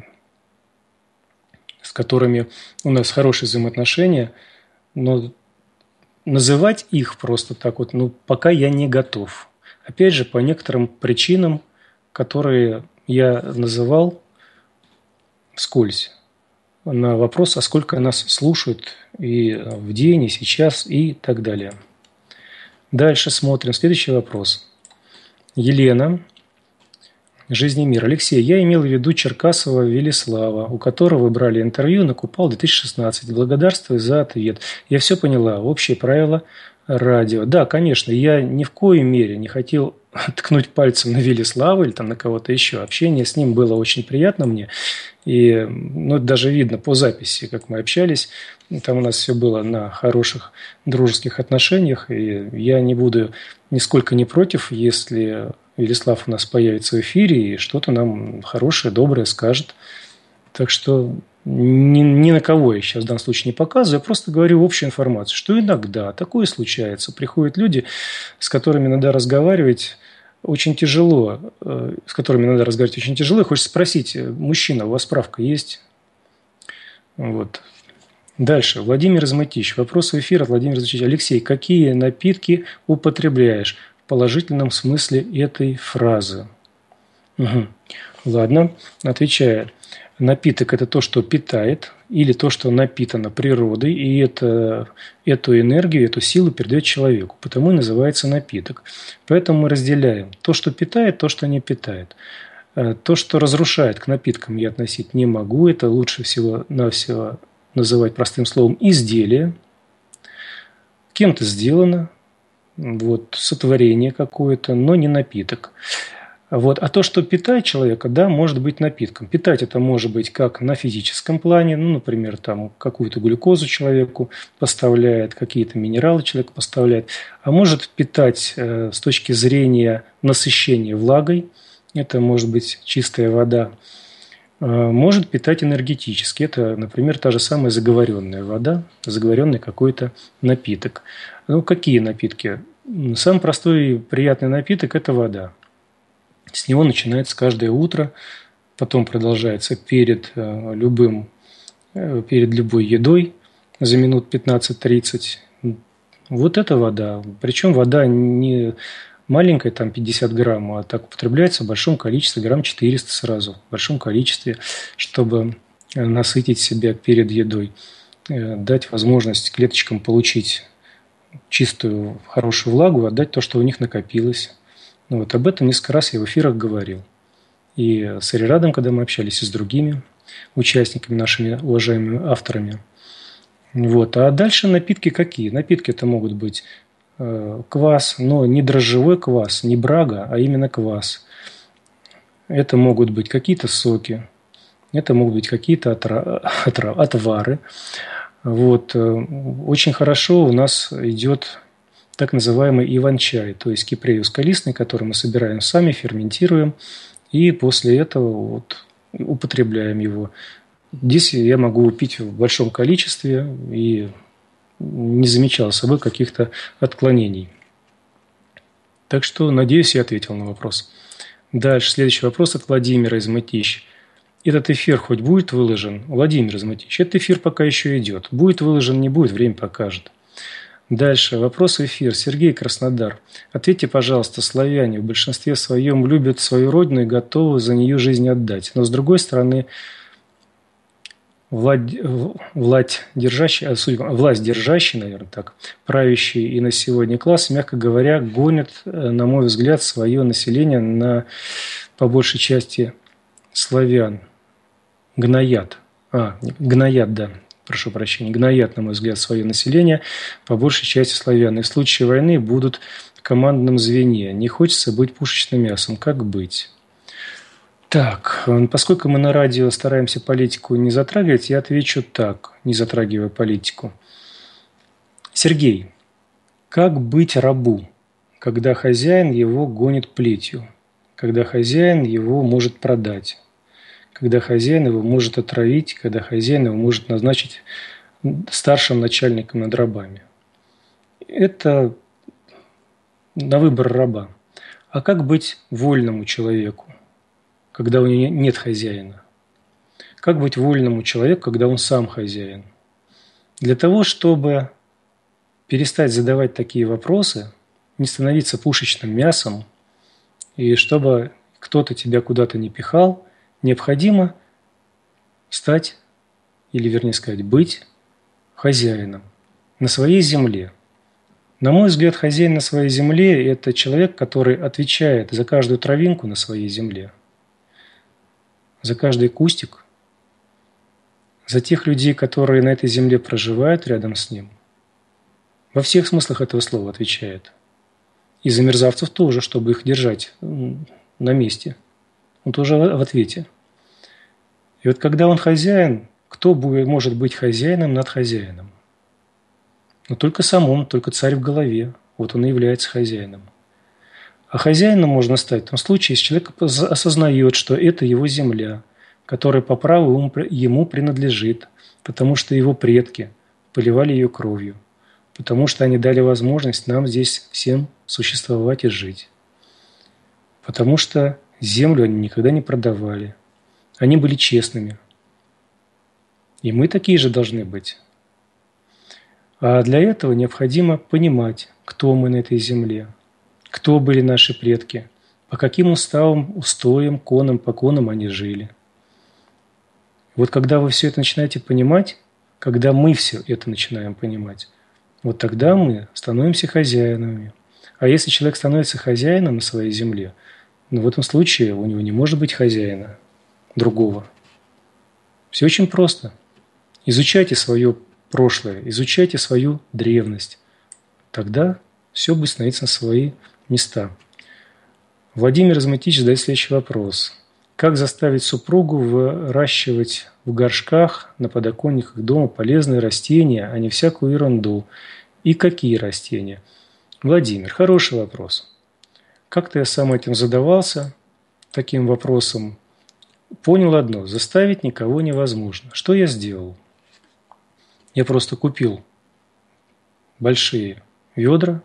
с которыми у нас хорошие взаимоотношения, но называть их просто так вот, ну, пока я не готов. Опять же, по некоторым причинам, которые я называл вскользь на вопрос, а сколько нас слушают и в день, и сейчас, и так далее. Дальше смотрим. Следующий вопрос. Елена. Жизнь и мир. Алексей, я имел в виду Черкасова Велислава, у которого вы брали интервью на Купал две тысячи шестнадцать. Благодарствую за ответ. Я все поняла. Общие правила радио. Да, конечно, я ни в коей мере не хотел ткнуть пальцем на Велислава или там на кого-то еще. Общение с ним было очень приятно мне. И ну, даже видно по записи, как мы общались. Там у нас все было на хороших дружеских отношениях. И я не буду нисколько не против, если Велислав у нас появится в эфире и что-то нам хорошее, доброе скажет. Так что ни, ни на кого я сейчас в данном случае не показываю. Я просто говорю общую информацию, что иногда такое случается. Приходят люди, с которыми надо разговаривать очень тяжело, с которыми надо разговаривать очень тяжело. И хочется спросить: мужчина, у вас справка есть? Вот. Дальше. Владимир Изматич. Вопрос в эфир от Владимира Изматича. Алексей, какие напитки употребляешь в положительном смысле этой фразы? Угу. Ладно. Отвечаю. Напиток – это то, что питает, или то, что напитано природой, и это, эту энергию, эту силу передает человеку. Потому и называется напиток. Поэтому мы разделяем то, что питает, то, что не питает. То, что разрушает, к напиткам я относить не могу. Это лучше всего-навсего называть простым словом изделие. Кем-то сделано, вот, сотворение какое-то, но не напиток. Вот. А то, что питает человека, да, может быть напитком. Питать это может быть как на физическом плане, ну, например, там какую-то глюкозу человеку поставляет, какие-то минералы человек поставляет. А может питать э, с точки зрения насыщения влагой, это может быть чистая вода. Э, может питать энергетически, это, например, та же самая заговоренная вода, заговоренный какой-то напиток. Ну, какие напитки? Самый простой и приятный напиток – это вода. С него начинается каждое утро, потом продолжается перед любым, перед любой едой за минут пятнадцать-тридцать. Вот это вода. Причем вода не маленькая, там пятьдесят грамм, а так употребляется в большом количестве, грамм четыреста сразу, в большом количестве, чтобы насытить себя перед едой, дать возможность клеточкам получить чистую, хорошую влагу, отдать то, что у них накопилось. Вот, об этом несколько раз я в эфирах говорил. И с Арирадом, когда мы общались, и с другими участниками, нашими уважаемыми авторами. Вот. А дальше напитки какие? Напитки это могут быть э, квас, но не дрожжевой квас, не брага, а именно квас. Это могут быть какие-то соки, это могут быть какие-то отра... отра... отвары. Вот. Очень хорошо у нас идет так называемый иван-чай, то есть кипрею скалистный, который мы собираем сами, ферментируем, и после этого вот употребляем его. Здесь я могу пить в большом количестве и не замечал с собой каких-то отклонений. Так что, надеюсь, я ответил на вопрос. Дальше, следующий вопрос от Владимира Изматич. Этот эфир хоть будет выложен? Владимир Изматич, этот эфир пока еще идет. Будет выложен, не будет, время покажет. Дальше. Вопрос в эфир. Сергей, Краснодар. Ответьте, пожалуйста, славяне в большинстве своем любят свою родину и готовы за нее жизнь отдать. Но с другой стороны, власть, власть держащий, власть держащий, наверное, так, правящий и на сегодня класс, мягко говоря, гонят, на мой взгляд, свое население на, по большей части, славян. Гноят. А, гноят, да. Прошу прощения, гноят, на мой взгляд, свое население, по большей части славян. И в случае войны будут в командном звене. Не хочется быть пушечным мясом. Как быть? Так, поскольку мы на радио стараемся политику не затрагивать, я отвечу так, не затрагивая политику. Сергей, как быть рабу, когда хозяин его гонит плетью, когда хозяин его может продать, когда хозяин его может отравить, когда хозяин его может назначить старшим начальником над рабами. Это на выбор раба. А как быть вольному человеку, когда у него нет хозяина? Как быть вольному человеку, когда он сам хозяин? Для того, чтобы перестать задавать такие вопросы, не становиться пушечным мясом, и чтобы кто-то тебя куда-то не пихал, необходимо стать, или вернее сказать, быть хозяином на своей земле. На мой взгляд, хозяин на своей земле – это человек, который отвечает за каждую травинку на своей земле, за каждый кустик, за тех людей, которые на этой земле проживают рядом с ним. Во всех смыслах этого слова отвечает. И за мерзавцев тоже, чтобы их держать на месте. Он тоже в ответе. И вот когда он хозяин, кто будет, может быть хозяином над хозяином? Но только сам он, только царь в голове. Вот он и является хозяином. А хозяином можно стать в том случае, если человек осознает, что это его земля, которая по праву ему принадлежит, потому что его предки поливали ее кровью, потому что они дали возможность нам здесь всем существовать и жить. Потому что землю они никогда не продавали. Они были честными. И мы такие же должны быть. А для этого необходимо понимать, кто мы на этой земле, кто были наши предки, по каким уставам, устоям, конам, поконам они жили. Вот когда вы все это начинаете понимать, когда мы все это начинаем понимать, вот тогда мы становимся хозяинами. А если человек становится хозяином на своей земле, ну в этом случае у него не может быть хозяина другого. Все очень просто. Изучайте свое прошлое, изучайте свою древность. Тогда все будет становиться на свои места. Владимир Изматич задает следующий вопрос. Как заставить супругу выращивать в горшках на подоконниках дома полезные растения, а не всякую ерунду? И какие растения? Владимир, хороший вопрос. Как-то я сам этим задавался, таким вопросом. Понял одно. Заставить никого невозможно. Что я сделал? Я просто купил большие ведра,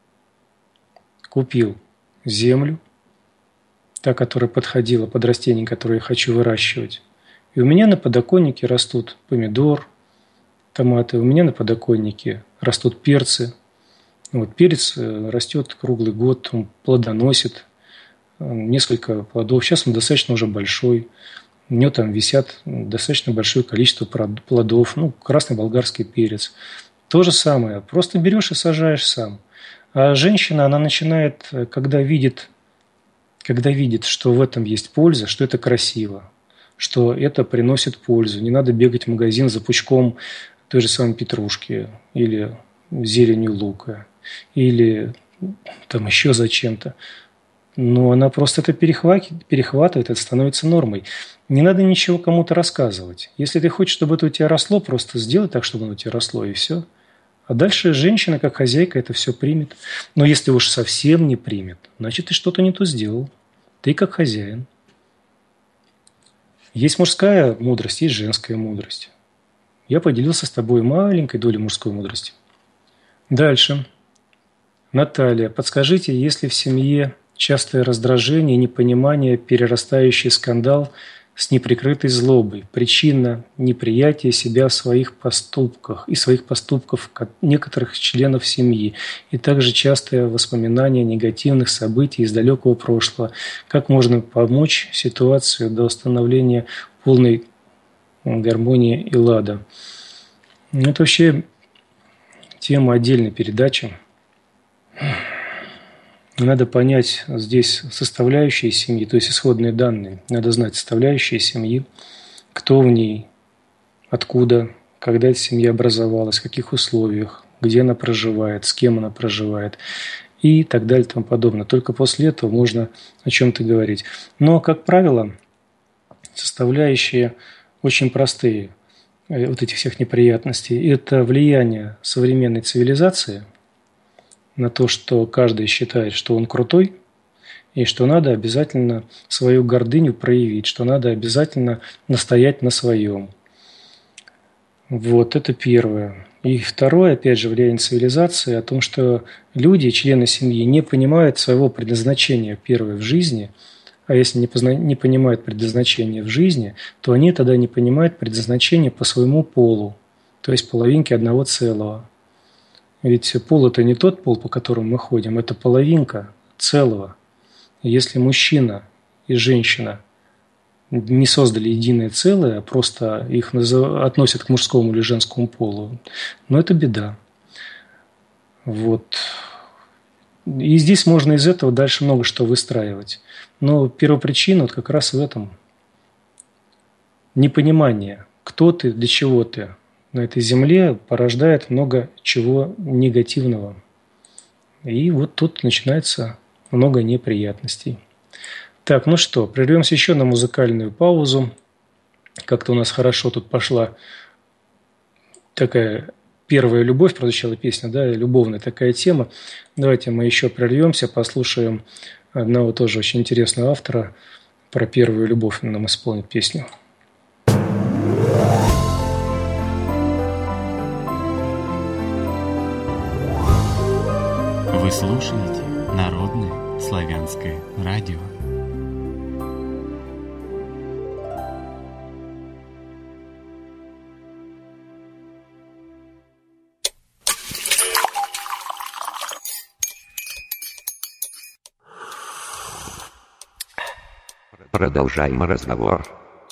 купил землю, та, которая подходила под растения, которые я хочу выращивать. И у меня на подоконнике растут помидор, томаты, у меня на подоконнике растут перцы. Вот, перец растет круглый год, он плодоносит, несколько плодов. Сейчас он достаточно уже большой. У него там висят достаточно большое количество плодов. Ну, красный болгарский перец. То же самое. Просто берешь и сажаешь сам. А женщина, она начинает, когда видит, когда видит, что в этом есть польза, что это красиво, что это приносит пользу. Не надо бегать в магазин за пучком той же самой петрушки или зеленью лука, или там еще за чем-то. Но она просто это перехватывает, перехватывает, это становится нормой. Не надо ничего кому-то рассказывать. Если ты хочешь, чтобы это у тебя росло, просто сделай так, чтобы оно у тебя росло, и все. А дальше женщина, как хозяйка, это все примет. Но если уж совсем не примет, значит, ты что-то не то сделал. Ты как хозяин. Есть мужская мудрость, есть женская мудрость. Я поделился с тобой маленькой долей мужской мудрости. Дальше. Наталья, подскажите, если в семье частое раздражение, непонимание, перерастающий скандал с неприкрытой злобой, причина неприятия себя в своих поступках и своих поступков некоторых членов семьи, и также частое воспоминание негативных событий из далекого прошлого. Как можно помочь ситуацию до установления полной гармонии и лада? Это вообще тема отдельной передачи. Надо понять здесь составляющие семьи, то есть исходные данные. Надо знать составляющие семьи, кто в ней, откуда, когда эта семья образовалась, в каких условиях, где она проживает, с кем она проживает и так далее и тому подобное. Только после этого можно о чем-то говорить. Но, как правило, составляющие очень простые вот этих всех неприятностей. Это влияние современной цивилизации на то, что каждый считает, что он крутой, и что надо обязательно свою гордыню проявить, что надо обязательно настоять на своем. Вот это первое. И второе, опять же, влияние цивилизации о том, что люди, члены семьи, не понимают своего предназначения, первое, в жизни, а если не, позна... не понимают предназначения в жизни, то они тогда не понимают предназначения по своему полу, то есть половинки одного целого. Ведь пол – это не тот пол, по которому мы ходим, это половинка целого. Если мужчина и женщина не создали единое целое, а просто их назов... относят к мужскому или женскому полу, но это беда. Вот. И здесь можно из этого дальше много что выстраивать. Но первопричина вот как раз в этом. Непонимание, кто ты, для чего ты на этой земле, порождает много чего негативного. И вот тут начинается много неприятностей. Так, ну что, прервемся еще на музыкальную паузу. Как-то у нас хорошо тут пошла такая первая любовь, прозвучала песня, да, любовная такая тема. Давайте мы еще прервемся, послушаем одного тоже очень интересного автора про первую любовь. Он нам исполнит песню. Вы слушаете Народное славянское радио. Продолжаем разговор.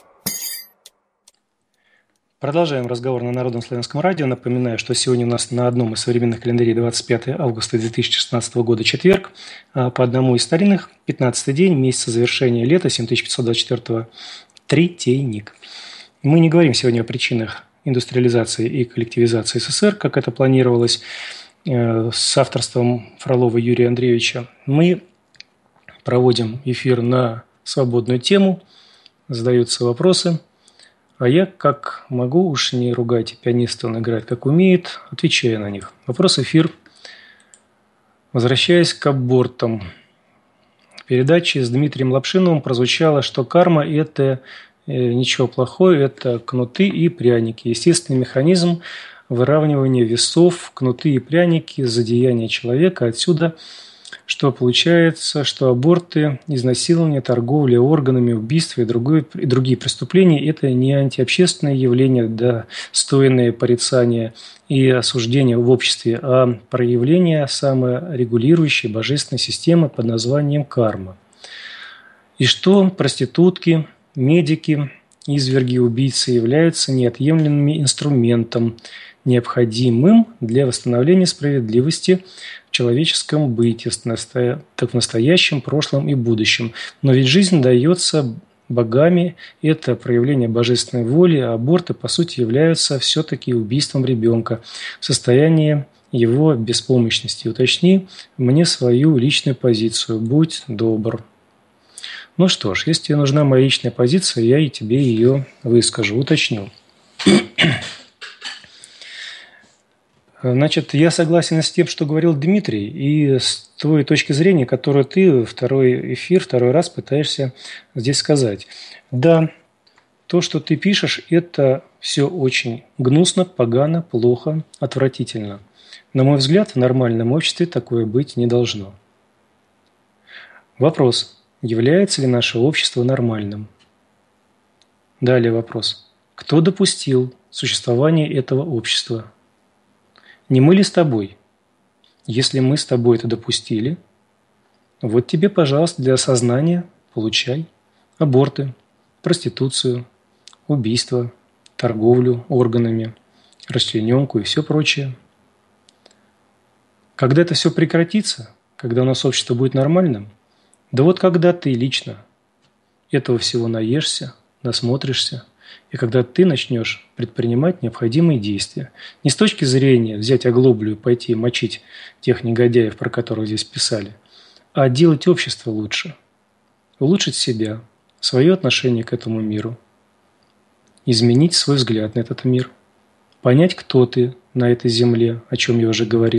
Продолжаем разговор на Народном славянском радио. Напоминаю, что сегодня у нас на одном из современных календарей двадцать пятое августа две тысячи шестнадцатого года четверг, а по одному из старинных пятнадцатый день месяца завершения лета семь тысяч пятьсот двадцать четвёртого третейник. Мы не говорим сегодня о причинах индустриализации и коллективизации СССР, как это планировалось с авторством Фролова Юрия Андреевича. Мы проводим эфир на свободную тему, задаются вопросы. А я, как могу, уж не ругайте пианиста, он играет как умеет, отвечаю на них. Вопрос-эфир. Возвращаясь к абортам. В передаче с Дмитрием Лапшиновым прозвучало, что карма – это ничего плохого, это кнуты и пряники. Естественный механизм выравнивания весов, кнуты и пряники, задеяния человека. Отсюда что получается, что аборты, изнасилование, торговля органами, убийства и, другое, и другие преступления – это не антиобщественное явление, достойное порицания и осуждения в обществе, а проявление саморегулирующей божественной системы под названием карма. И что проститутки, медики, изверги, убийцы являются неотъемлемым инструментом, необходимым для восстановления справедливости в человеческом бытии, так в настоящем, прошлом и будущем. Но ведь жизнь дается богами, это проявление божественной воли, а аборты, по сути, являются все-таки убийством ребенка в состоянии его беспомощности. Уточни мне свою личную позицию, будь добр. Ну что ж, если тебе нужна моя личная позиция, я и тебе ее выскажу, уточню. Значит, я согласен с тем, что говорил Дмитрий, и с той точки зрения, которую ты второй эфир, второй раз пытаешься здесь сказать. Да, то, что ты пишешь, это все очень гнусно, погано, плохо, отвратительно. На мой взгляд, в нормальном обществе такое быть не должно. Вопрос, является ли наше общество нормальным? Далее вопрос, кто допустил существование этого общества? Не мы ли с тобой? Если мы с тобой это допустили, вот тебе, пожалуйста, для осознания получай аборты, проституцию, убийство, торговлю органами, расчлененку и все прочее. Когда это все прекратится, когда у нас общество будет нормальным, да вот когда ты лично этого всего наешься, насмотришься, и когда ты начнешь предпринимать необходимые действия. Не с точки зрения взять оглоблю и пойти мочить тех негодяев, про которых здесь писали, а делать общество лучше. Улучшить себя, свое отношение к этому миру. Изменить свой взгляд на этот мир. Понять, кто ты на этой земле, о чем я уже говорил.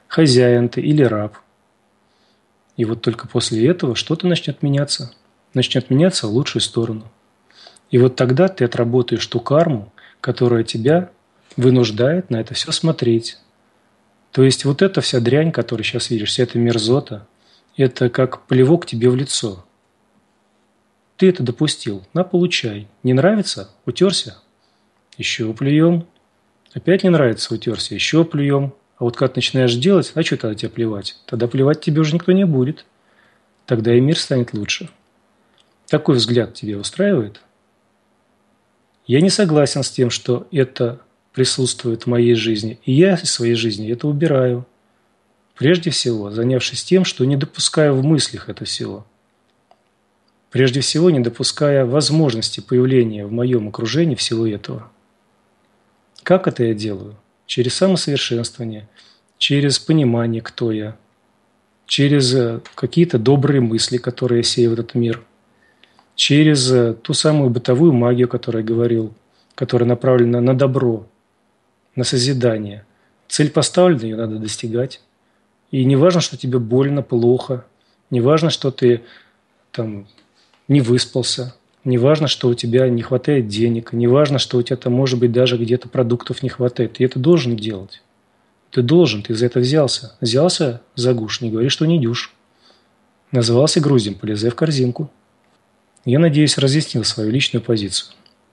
хозяин ты или раб. И вот только после этого что-то начнет меняться. Начнет меняться в лучшую сторону. И вот тогда ты отработаешь ту карму, которая тебя вынуждает на это все смотреть. То есть вот эта вся дрянь, которую сейчас видишь, вся эта мерзота, это как плевок тебе в лицо. Ты это допустил. На, получай. Не нравится? Утерся? Еще плюем. Опять не нравится? Утерся? Еще плюем. А вот как начинаешь делать, а что тогда тебе плевать? Тогда плевать тебе уже никто не будет. Тогда и мир станет лучше. Такой взгляд тебе устраивает? Я не согласен с тем, что это присутствует в моей жизни. И я из своей жизни это убираю. Прежде всего, занявшись тем, что не допускаю в мыслях это всего. Прежде всего, не допуская возможности появления в моем окружении всего этого. Как это я делаю? Через самосовершенствование, через понимание, кто я, через какие-то добрые мысли, которые я сею в этот мир, через ту самую бытовую магию, о которой я говорил, которая направлена на добро, на созидание. Цель поставлена, ее надо достигать. И не важно, что тебе больно, плохо, не важно, что ты там не выспался, не важно, что у тебя не хватает денег, не важно, что у тебя там, может быть, даже где-то продуктов не хватает. Ты это должен делать. Ты должен, ты за это взялся. Взялся за гуш, не говори, что не дюж. Назывался грузем, полезай в корзинку. Я надеюсь, разъяснил свою личную позицию.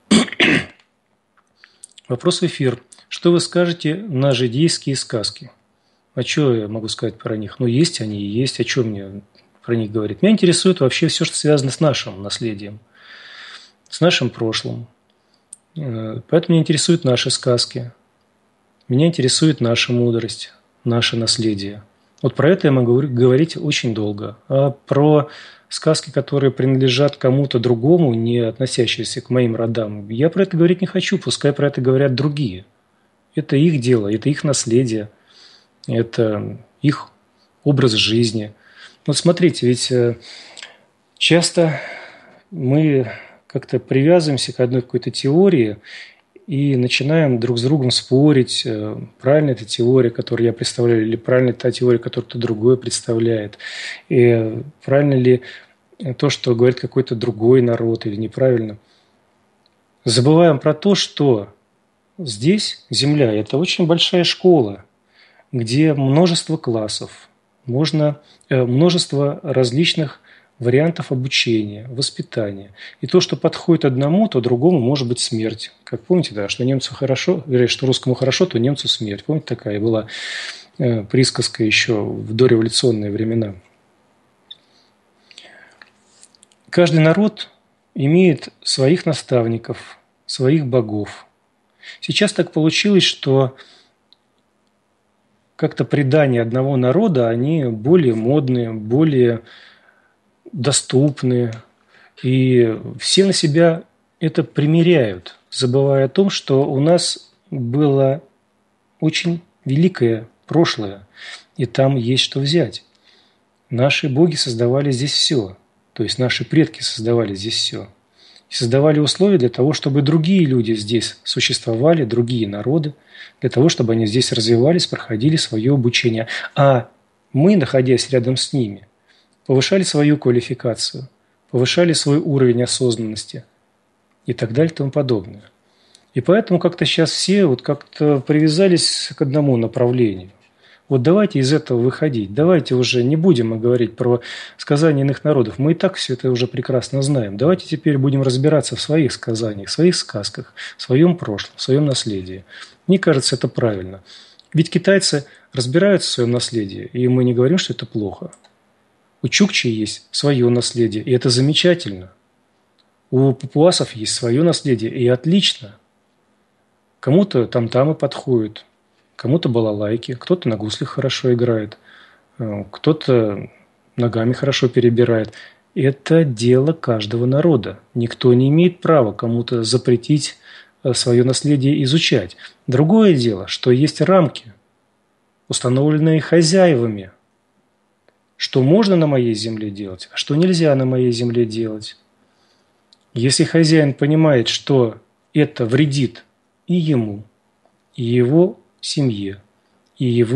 Вопрос в эфир. Что вы скажете на жидейские сказки? А что я могу сказать про них? Ну, есть они и есть. О чем мне про них говорить? Меня интересует вообще все, что связано с нашим наследием, с нашим прошлым. Поэтому меня интересуют наши сказки. Меня интересует наша мудрость, наше наследие. Вот про это я могу говорить очень долго. А про сказки, которые принадлежат кому-то другому, не относящиеся к моим родам, я про это говорить не хочу. Пускай про это говорят другие. Это их дело, это их наследие, это их образ жизни. Вот смотрите, ведь часто мы как-то привязываемся к одной какой-то теории и начинаем друг с другом спорить, правильно эта теория, которую я представляю, или правильно та теория, которую кто-то другой представляет, и правильно ли то, что говорит какой-то другой народ, или неправильно. Забываем про то, что здесь Земля – это очень большая школа, где множество классов, можно, множество различных вариантов обучения, воспитания. И то, что подходит одному, то другому может быть смерть. Как помните, да, что немцу хорошо, вернее, что русскому хорошо, то немцу смерть. Помните, такая была э, присказка еще в дореволюционные времена. Каждый народ имеет своих наставников, своих богов. Сейчас так получилось, что как-то предания одного народа, они более модные, более доступны, и все на себя это примеряют, забывая о том, что у нас было очень великое прошлое, и там есть что взять. Наши боги создавали здесь все, то есть наши предки создавали здесь все. И создавали условия для того, чтобы другие люди здесь существовали, другие народы, для того, чтобы они здесь развивались, проходили свое обучение. А мы, находясь рядом с ними, повышали свою квалификацию, повышали свой уровень осознанности и так далее и тому подобное. И поэтому как-то сейчас все вот как-то привязались к одному направлению. Вот давайте из этого выходить, давайте уже не будем мы говорить про сказания иных народов, мы и так все это уже прекрасно знаем. Давайте теперь будем разбираться в своих сказаниях, в своих сказках, в своем прошлом, в своем наследии. Мне кажется, это правильно. Ведь китайцы разбираются в своем наследии, и мы не говорим, что это плохо. У чукчи есть свое наследие, и это замечательно. У папуасов есть свое наследие, и отлично. Кому-то там-тамы подходят, кому-то балалайки, кто-то на гуслях хорошо играет, кто-то ногами хорошо перебирает. Это дело каждого народа. Никто не имеет права кому-то запретить свое наследие изучать. Другое дело, что есть рамки, установленные хозяевами, что можно на моей земле делать, а что нельзя на моей земле делать. Если хозяин понимает, что это вредит и ему, и его семье, и его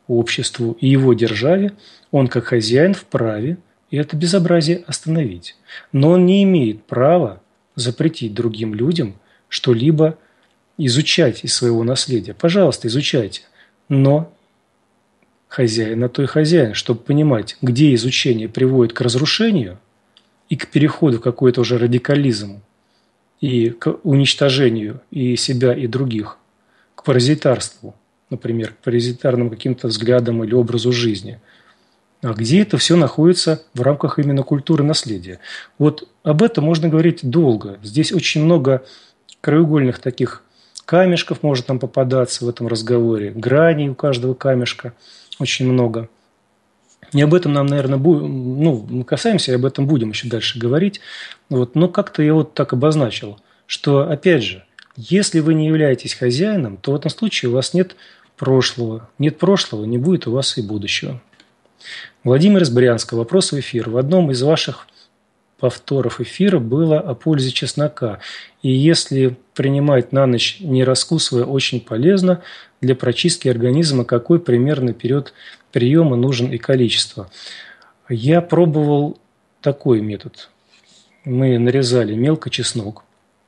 обществу и его державе, он как хозяин вправе это безобразие остановить. Но он не имеет права запретить другим людям что-либо изучать из своего наследия. Пожалуйста, изучайте. Но хозяин на то и хозяин, чтобы понимать, где изучение приводит к разрушению и к переходу в какой-то уже радикализм и к уничтожению и себя, и других, к паразитарству, например, к паразитарным каким-то взглядам или образу жизни. А где это все находится в рамках именно культуры наследия? Вот об этом можно говорить долго. Здесь очень много краеугольных таких камешков может нам попадаться в этом разговоре, граней у каждого камешка очень много. И об этом нам, наверное, будем, ну, мы касаемся, и об этом будем еще дальше говорить. Вот. Но как-то я вот так обозначил, что, опять же, если вы не являетесь хозяином, то в этом случае у вас нет прошлого. Нет прошлого, не будет у вас и будущего. Владимир из Брянска. Вопрос в эфир. В одном из ваших повторов эфира было о пользе чеснока. И если принимать на ночь, не раскусывая, очень полезно для прочистки организма, какой примерно период приема нужен и количество. Я пробовал такой метод. Мы нарезали мелко чеснок.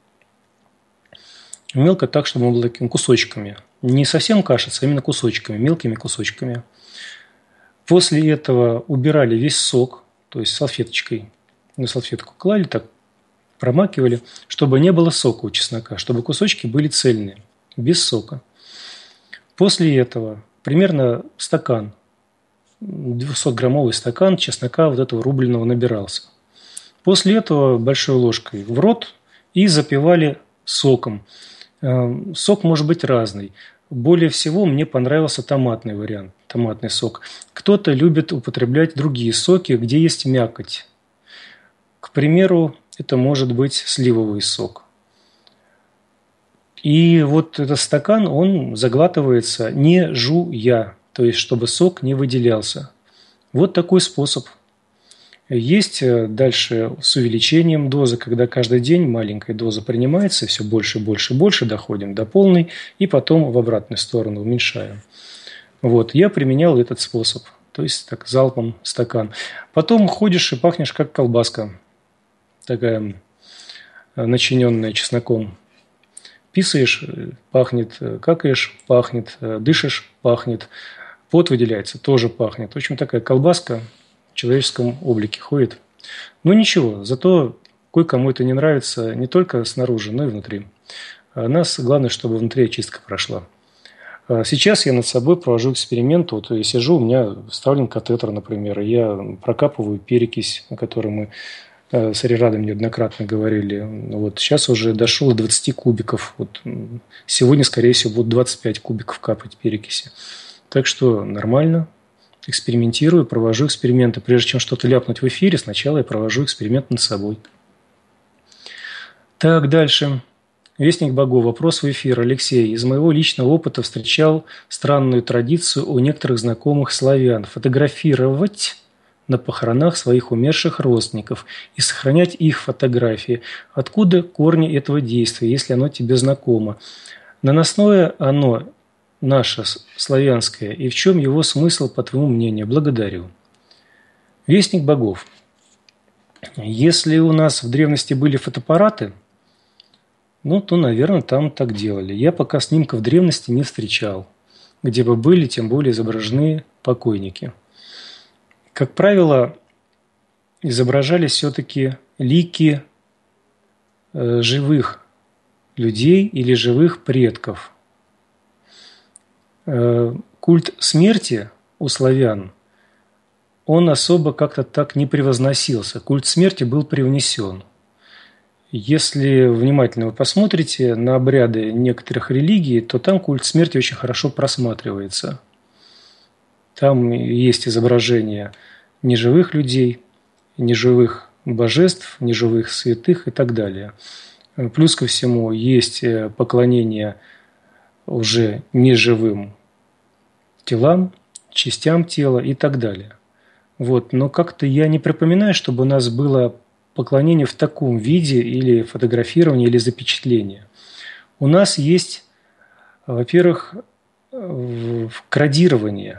Мелко так, чтобы он был такими кусочками. Не совсем кашица, а именно кусочками, мелкими кусочками. После этого убирали весь сок, то есть салфеточкой на салфетку клали, так промакивали, чтобы не было сока у чеснока, чтобы кусочки были цельные, без сока. После этого примерно стакан, двухсотграммовый стакан чеснока вот этого рубленого набирался. После этого большой ложкой в рот и запивали соком. Сок может быть разный. Более всего мне понравился томатный вариант, томатный сок. Кто-то любит употреблять другие соки, где есть мякоть. К примеру, это может быть сливовый сок. И вот этот стакан, он заглатывается не жуя, то есть чтобы сок не выделялся. Вот такой способ. Есть дальше с увеличением дозы, когда каждый день маленькая доза принимается, все больше, больше, больше, доходим до полной, и потом в обратную сторону уменьшаем. Вот, я применял этот способ, то есть так залпом стакан. Потом ходишь и пахнешь как колбаска, такая начиненная чесноком. Писаешь, пахнет, какаешь, пахнет, дышишь, пахнет, пот выделяется, тоже пахнет. В общем, такая колбаска в человеческом облике ходит. Ну ничего, зато кое-кому это не нравится не только снаружи, но и внутри. А нас главное, чтобы внутри очистка прошла. Сейчас я над собой провожу эксперимент. Вот я сижу, у меня вставлен катетер, например, и я прокапываю перекись, о которой мы с Арирадом неоднократно говорили. Вот сейчас уже дошел до двадцати кубиков. Вот сегодня, скорее всего, будут двадцать пять кубиков капать перекиси. Так что нормально. Экспериментирую, провожу эксперименты. Прежде чем что-то ляпнуть в эфире, сначала я провожу эксперимент над собой. Так, дальше. Вестник богов. Вопрос в эфир. Алексей. Из моего личного опыта встречал странную традицию у некоторых знакомых славян фотографировать на похоронах своих умерших родственников и сохранять их фотографии. Откуда корни этого действия, если оно тебе знакомо? Наносное оно наше славянское, и в чем его смысл, по твоему мнению? Благодарю. Вестник богов. Если у нас в древности были фотоаппараты, ну, то, наверное, там так делали. Я пока снимков древности не встречал, где бы были, тем более, изображены покойники. Как правило, изображались все-таки лики э, живых людей или живых предков. Э, культ смерти у славян, он особо как-то так не превозносился. Культ смерти был привнесен. Если внимательно вы посмотрите на обряды некоторых религий, то там культ смерти очень хорошо просматривается. Там есть изображения неживых людей, неживых божеств, неживых святых и так далее. Плюс ко всему есть поклонение уже неживым телам, частям тела и так далее. Вот. Но как-то я не припоминаю, чтобы у нас было поклонение в таком виде или фотографирование, или запечатление. У нас есть, во-первых, кодирование.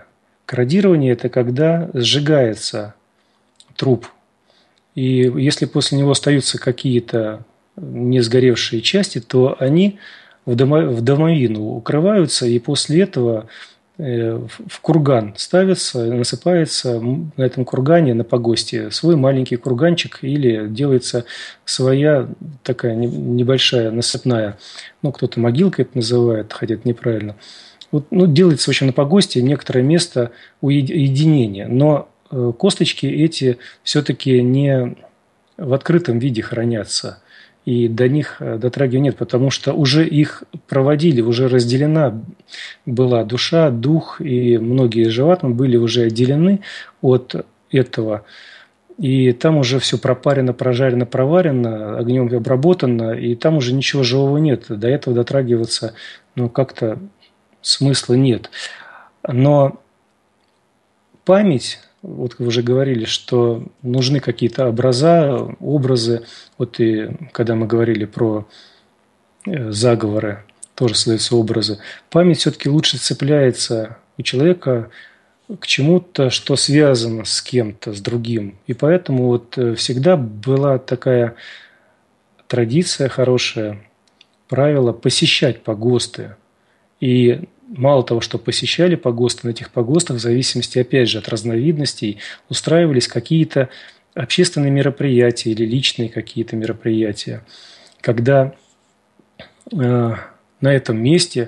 Корродирование – это когда сжигается труп. И если после него остаются какие-то не сгоревшие части, то они в, домо, в домовину укрываются, и после этого в курган ставится, насыпается на этом кургане, на погосте, свой маленький курганчик или делается своя такая небольшая насыпная, ну, кто-то могилка это называет, хотя это неправильно. Вот, ну, делается, в общем, на погосте некоторое место уединения, но косточки эти все-таки не в открытом виде хранятся. И до них дотрагивания нет, потому что уже их проводили, уже разделена была душа, дух, и многие животные были уже отделены от этого. И там уже все пропарено, прожарено, проварено, огнем обработано, и там уже ничего живого нет. До этого дотрагиваться, ну, как-то смысла нет. Но память... Вот вы уже говорили, что нужны какие-то образа, образы. Вот и когда мы говорили про заговоры, тоже создаются образы. Память все-таки лучше цепляется у человека к чему-то, что связано с кем-то, с другим. И поэтому вот всегда была такая традиция хорошая, правило посещать погосты. И мало того, что посещали погосты, на этих погостах, в зависимости, опять же, от разновидностей, устраивались какие-то общественные мероприятия или личные какие-то мероприятия, когда э, на этом месте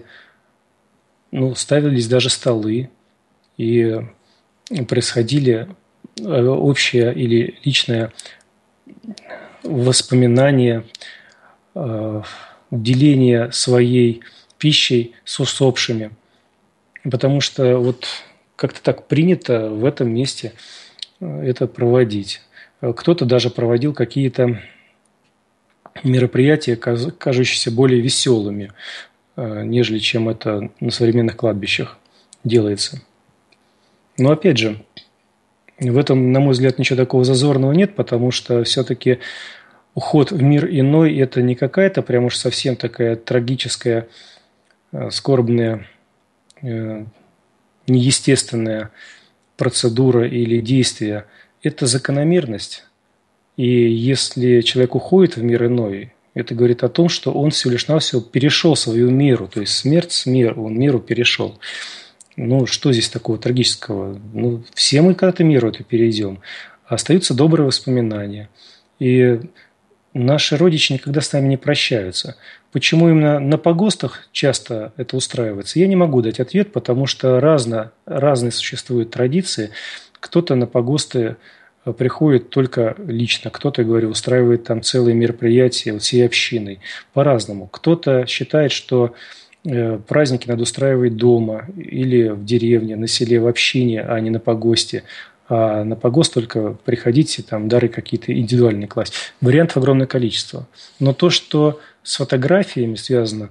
ну, ставились даже столы и происходили общее или личное воспоминание, э, деление своей пищей с усопшими, потому что вот как-то так принято в этом месте это проводить. Кто-то даже проводил какие-то мероприятия, кажущиеся более веселыми, нежели чем это на современных кладбищах делается. Но опять же, в этом, на мой взгляд, ничего такого зазорного нет, потому что все-таки уход в мир иной – это не какая-то прям уж совсем такая трагическая, скорбная, неестественная процедура или действие. Это закономерность. И если человек уходит в мир иной, это говорит о том, что он всего лишь навсего перешел свою меру. То есть смерть с мер, он меру перешел. Ну, что здесь такого трагического? Ну, все мы когда-то меру это перейдем. Остаются добрые воспоминания. И наши родичи никогда с нами не прощаются. Почему именно на погостах часто это устраивается? Я не могу дать ответ, потому что разно, разные существуют традиции. Кто-то на погосты приходит только лично, кто-то, я говорю, устраивает там целые мероприятия вот всей общиной. По-разному. Кто-то считает, что праздники надо устраивать дома или в деревне, на селе, в общине, а не на погосте. А на погост только приходите, там дары какие-то индивидуальные класть. Вариантов огромное количество. Но то, что с фотографиями связано,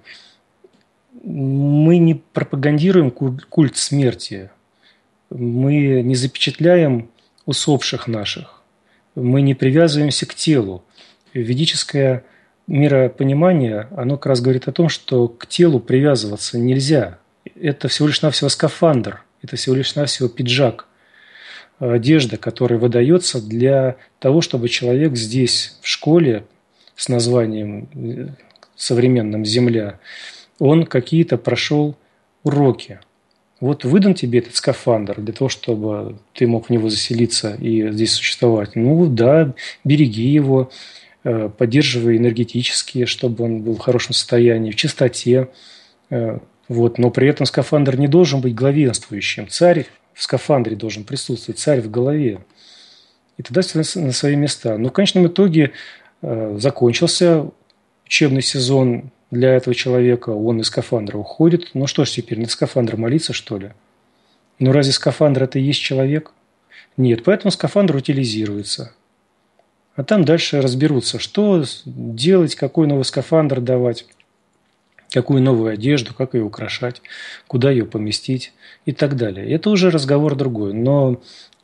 мы не пропагандируем культ смерти. Мы не запечатляем усопших наших. Мы не привязываемся к телу. Ведическое миропонимание, оно как раз говорит о том, что к телу привязываться нельзя. Это всего лишь навсего скафандр, это всего лишь навсего пиджак, одежда, которая выдается для того, чтобы человек здесь, в школе с названием современным «Земля», он какие-то прошел уроки. Вот выдан тебе этот скафандр для того, чтобы ты мог в него заселиться и здесь существовать. Ну да, береги его, поддерживай энергетически, чтобы он был в хорошем состоянии, в чистоте. Вот. Но при этом скафандр не должен быть главенствующим. Царь в скафандре должен присутствовать, царь в голове. И тогда все на свои места. Но в конечном итоге закончился учебный сезон для этого человека, он из скафандра уходит. Ну что ж теперь, не скафандр молиться, что ли? Ну разве скафандр это и есть человек? Нет, поэтому скафандр утилизируется. А там дальше разберутся, что делать, какой новый скафандр давать, какую новую одежду, как ее украшать, куда ее поместить и так далее. Это уже разговор другой. Но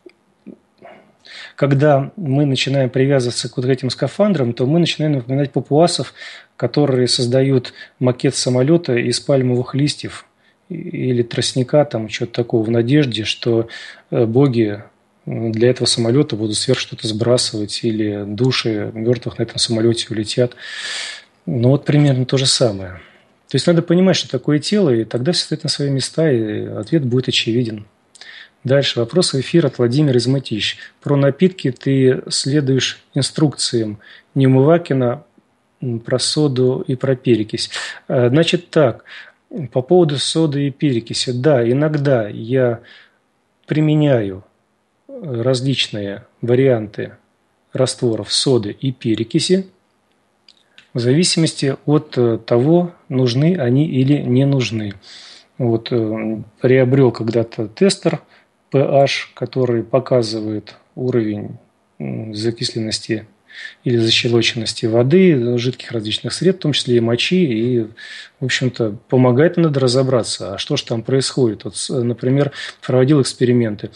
когда мы начинаем привязываться к вот этим скафандрам, то мы начинаем напоминать папуасов, которые создают макет самолета из пальмовых листьев или тростника, там что-то такого, в надежде, что боги для этого самолета будут сверх что-то сбрасывать, или души мертвых на этом самолете улетят. Ну вот примерно то же самое. То есть надо понимать, что такое тело, и тогда все стоит на свои места, и ответ будет очевиден. Дальше вопрос в эфир от Владимира из Мытищ. Про напитки ты следуешь инструкциям Неумывакина, про соду и про перекись. Значит так, по поводу соды и перекиси. Да, иногда я применяю различные варианты растворов соды и перекиси в зависимости от того, нужны они или не нужны. Вот, приобрел когда-то тестер pH, который показывает уровень закисленности или защелоченности воды, жидких различных средств, в том числе и мочи, и, в общем-то, помогает, надо разобраться, а что же там происходит. Вот, например, проводил эксперименты.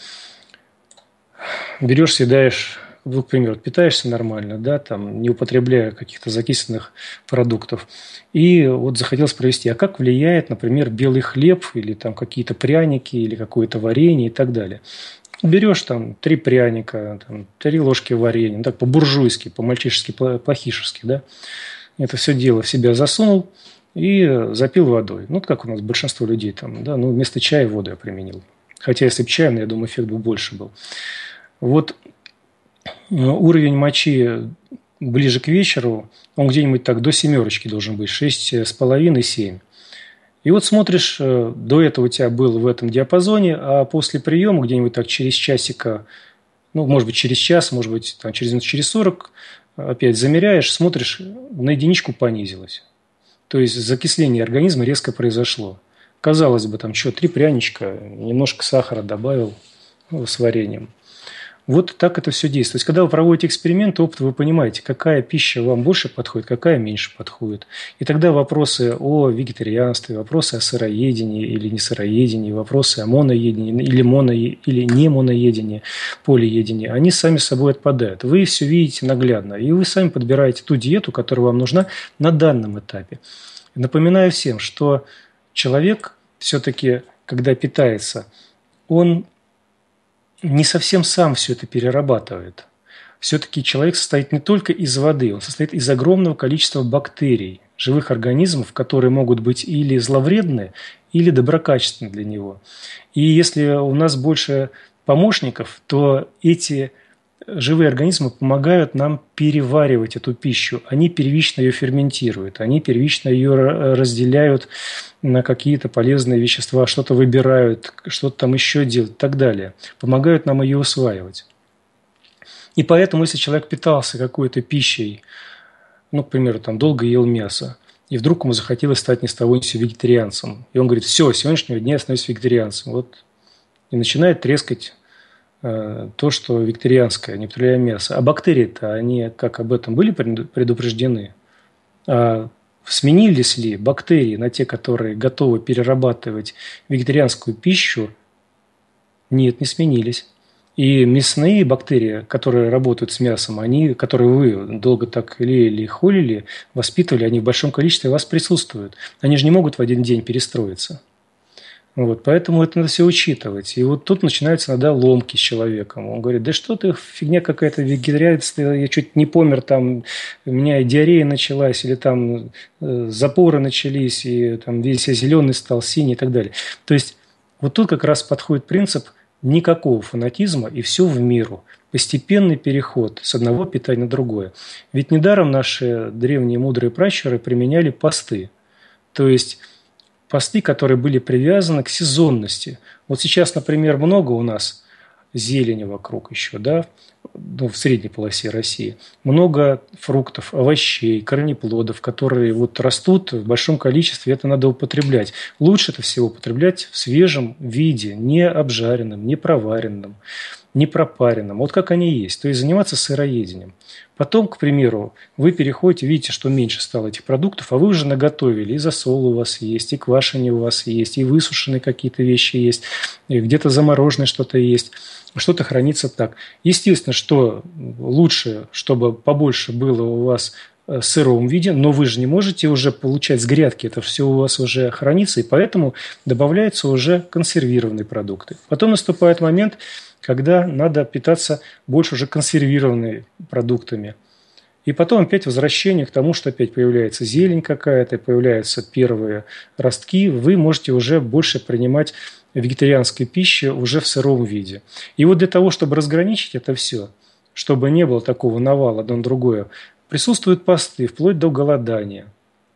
Берешь, съедаешь, ну, к примеру, питаешься нормально, да, там, не употребляя каких-то закисленных продуктов, и вот захотелось провести, а как влияет, например, белый хлеб, или там какие-то пряники, или какое-то варенье и так далее. Берешь там три пряника, там, три ложки варенья, ну, так по-буржуйски, по-мальчишески, по-хишески, да, это все дело в себя засунул и запил водой. Ну, как у нас большинство людей там, да, ну, вместо чая воду я применил. Хотя, если бы чаем, я думаю, эффект бы больше был. Вот уровень мочи ближе к вечеру, он где-нибудь так до семерочки должен быть, шесть с половиной, семь. И вот смотришь, до этого у тебя был в этом диапазоне, а после приема где-нибудь так через часика, ну, может быть, через час, может быть, там, через, через сорок, опять замеряешь, смотришь, на единичку понизилось. То есть закисление организма резко произошло. Казалось бы, там что, три пряничка, немножко сахара добавил, ну, с вареньем. Вот так это все действует. То есть, когда вы проводите эксперимент, опыт, вы понимаете, какая пища вам больше подходит, какая меньше подходит. И тогда вопросы о вегетарианстве, вопросы о сыроедении или не сыроедении, вопросы о моноедении или, моно... или не моноедении, полиедении, они сами собой отпадают. Вы все видите наглядно, и вы сами подбираете ту диету, которая вам нужна на данном этапе. Напоминаю всем, что человек все-таки, когда питается, он не совсем сам все это перерабатывает. Все-таки человек состоит не только из воды, он состоит из огромного количества бактерий, живых организмов, которые могут быть или зловредны, или доброкачественны для него. И если у нас больше помощников, то эти живые организмы помогают нам переваривать эту пищу. Они первично ее ферментируют, они первично ее разделяют на какие-то полезные вещества, что-то выбирают, что-то там еще делают и так далее. Помогают нам ее усваивать. И поэтому, если человек питался какой-то пищей, ну, к примеру, там долго ел мясо, и вдруг ему захотелось стать ни с того ни с сего вегетарианцем, и он говорит, все, с сегодняшнего дня я становлюсь вегетарианцем. Вот. И начинает трескать то, что вегетарианское, не употребляя мясо. А бактерии-то, они как об этом были предупреждены? А сменились ли бактерии на те, которые готовы перерабатывать вегетарианскую пищу? Нет, не сменились. И мясные бактерии, которые работают с мясом, они, которые вы долго так лелеяли и холили, воспитывали, они в большом количестве у вас присутствуют. Они же не могут в один день перестроиться. Вот, поэтому это надо все учитывать. И вот тут начинаются иногда ломки с человеком. Он говорит, да что ты, фигня какая-то, вегетарианство, я чуть не помер, там, у меня и диарея началась, или там э, запоры начались, и там весь я зеленый стал, синий и так далее. То есть вот тут как раз подходит принцип никакого фанатизма и все в меру. Постепенный переход с одного питания на другое. Ведь недаром наши древние мудрые пращуры применяли посты. То есть посты, которые были привязаны к сезонности. Вот сейчас, например, много у нас зелени вокруг еще, да, ну, в средней полосе России. Много фруктов, овощей, корнеплодов, которые вот растут в большом количестве, это надо употреблять. Лучше это всего употреблять в свежем виде, не обжаренном, не проваренном, не пропаренном. Вот как они есть. То есть заниматься сыроедением. Потом, к примеру, вы переходите, видите, что меньше стало этих продуктов, а вы уже наготовили. И засол у вас есть, и квашеные у вас есть, и высушенные какие-то вещи есть, и где-то замороженное что-то есть. Что-то хранится так. Естественно, что лучше, чтобы побольше было у вас в сыром виде, но вы же не можете уже получать с грядки, это все у вас уже хранится, и поэтому добавляются уже консервированные продукты. Потом наступает момент, когда надо питаться больше уже консервированными продуктами. И потом опять возвращение к тому, что опять появляется зелень какая-то, появляются первые ростки, вы можете уже больше принимать вегетарианской пищи уже в сыром виде. И вот для того, чтобы разграничить это все, чтобы не было такого навала одно на другое, присутствуют посты вплоть до голодания.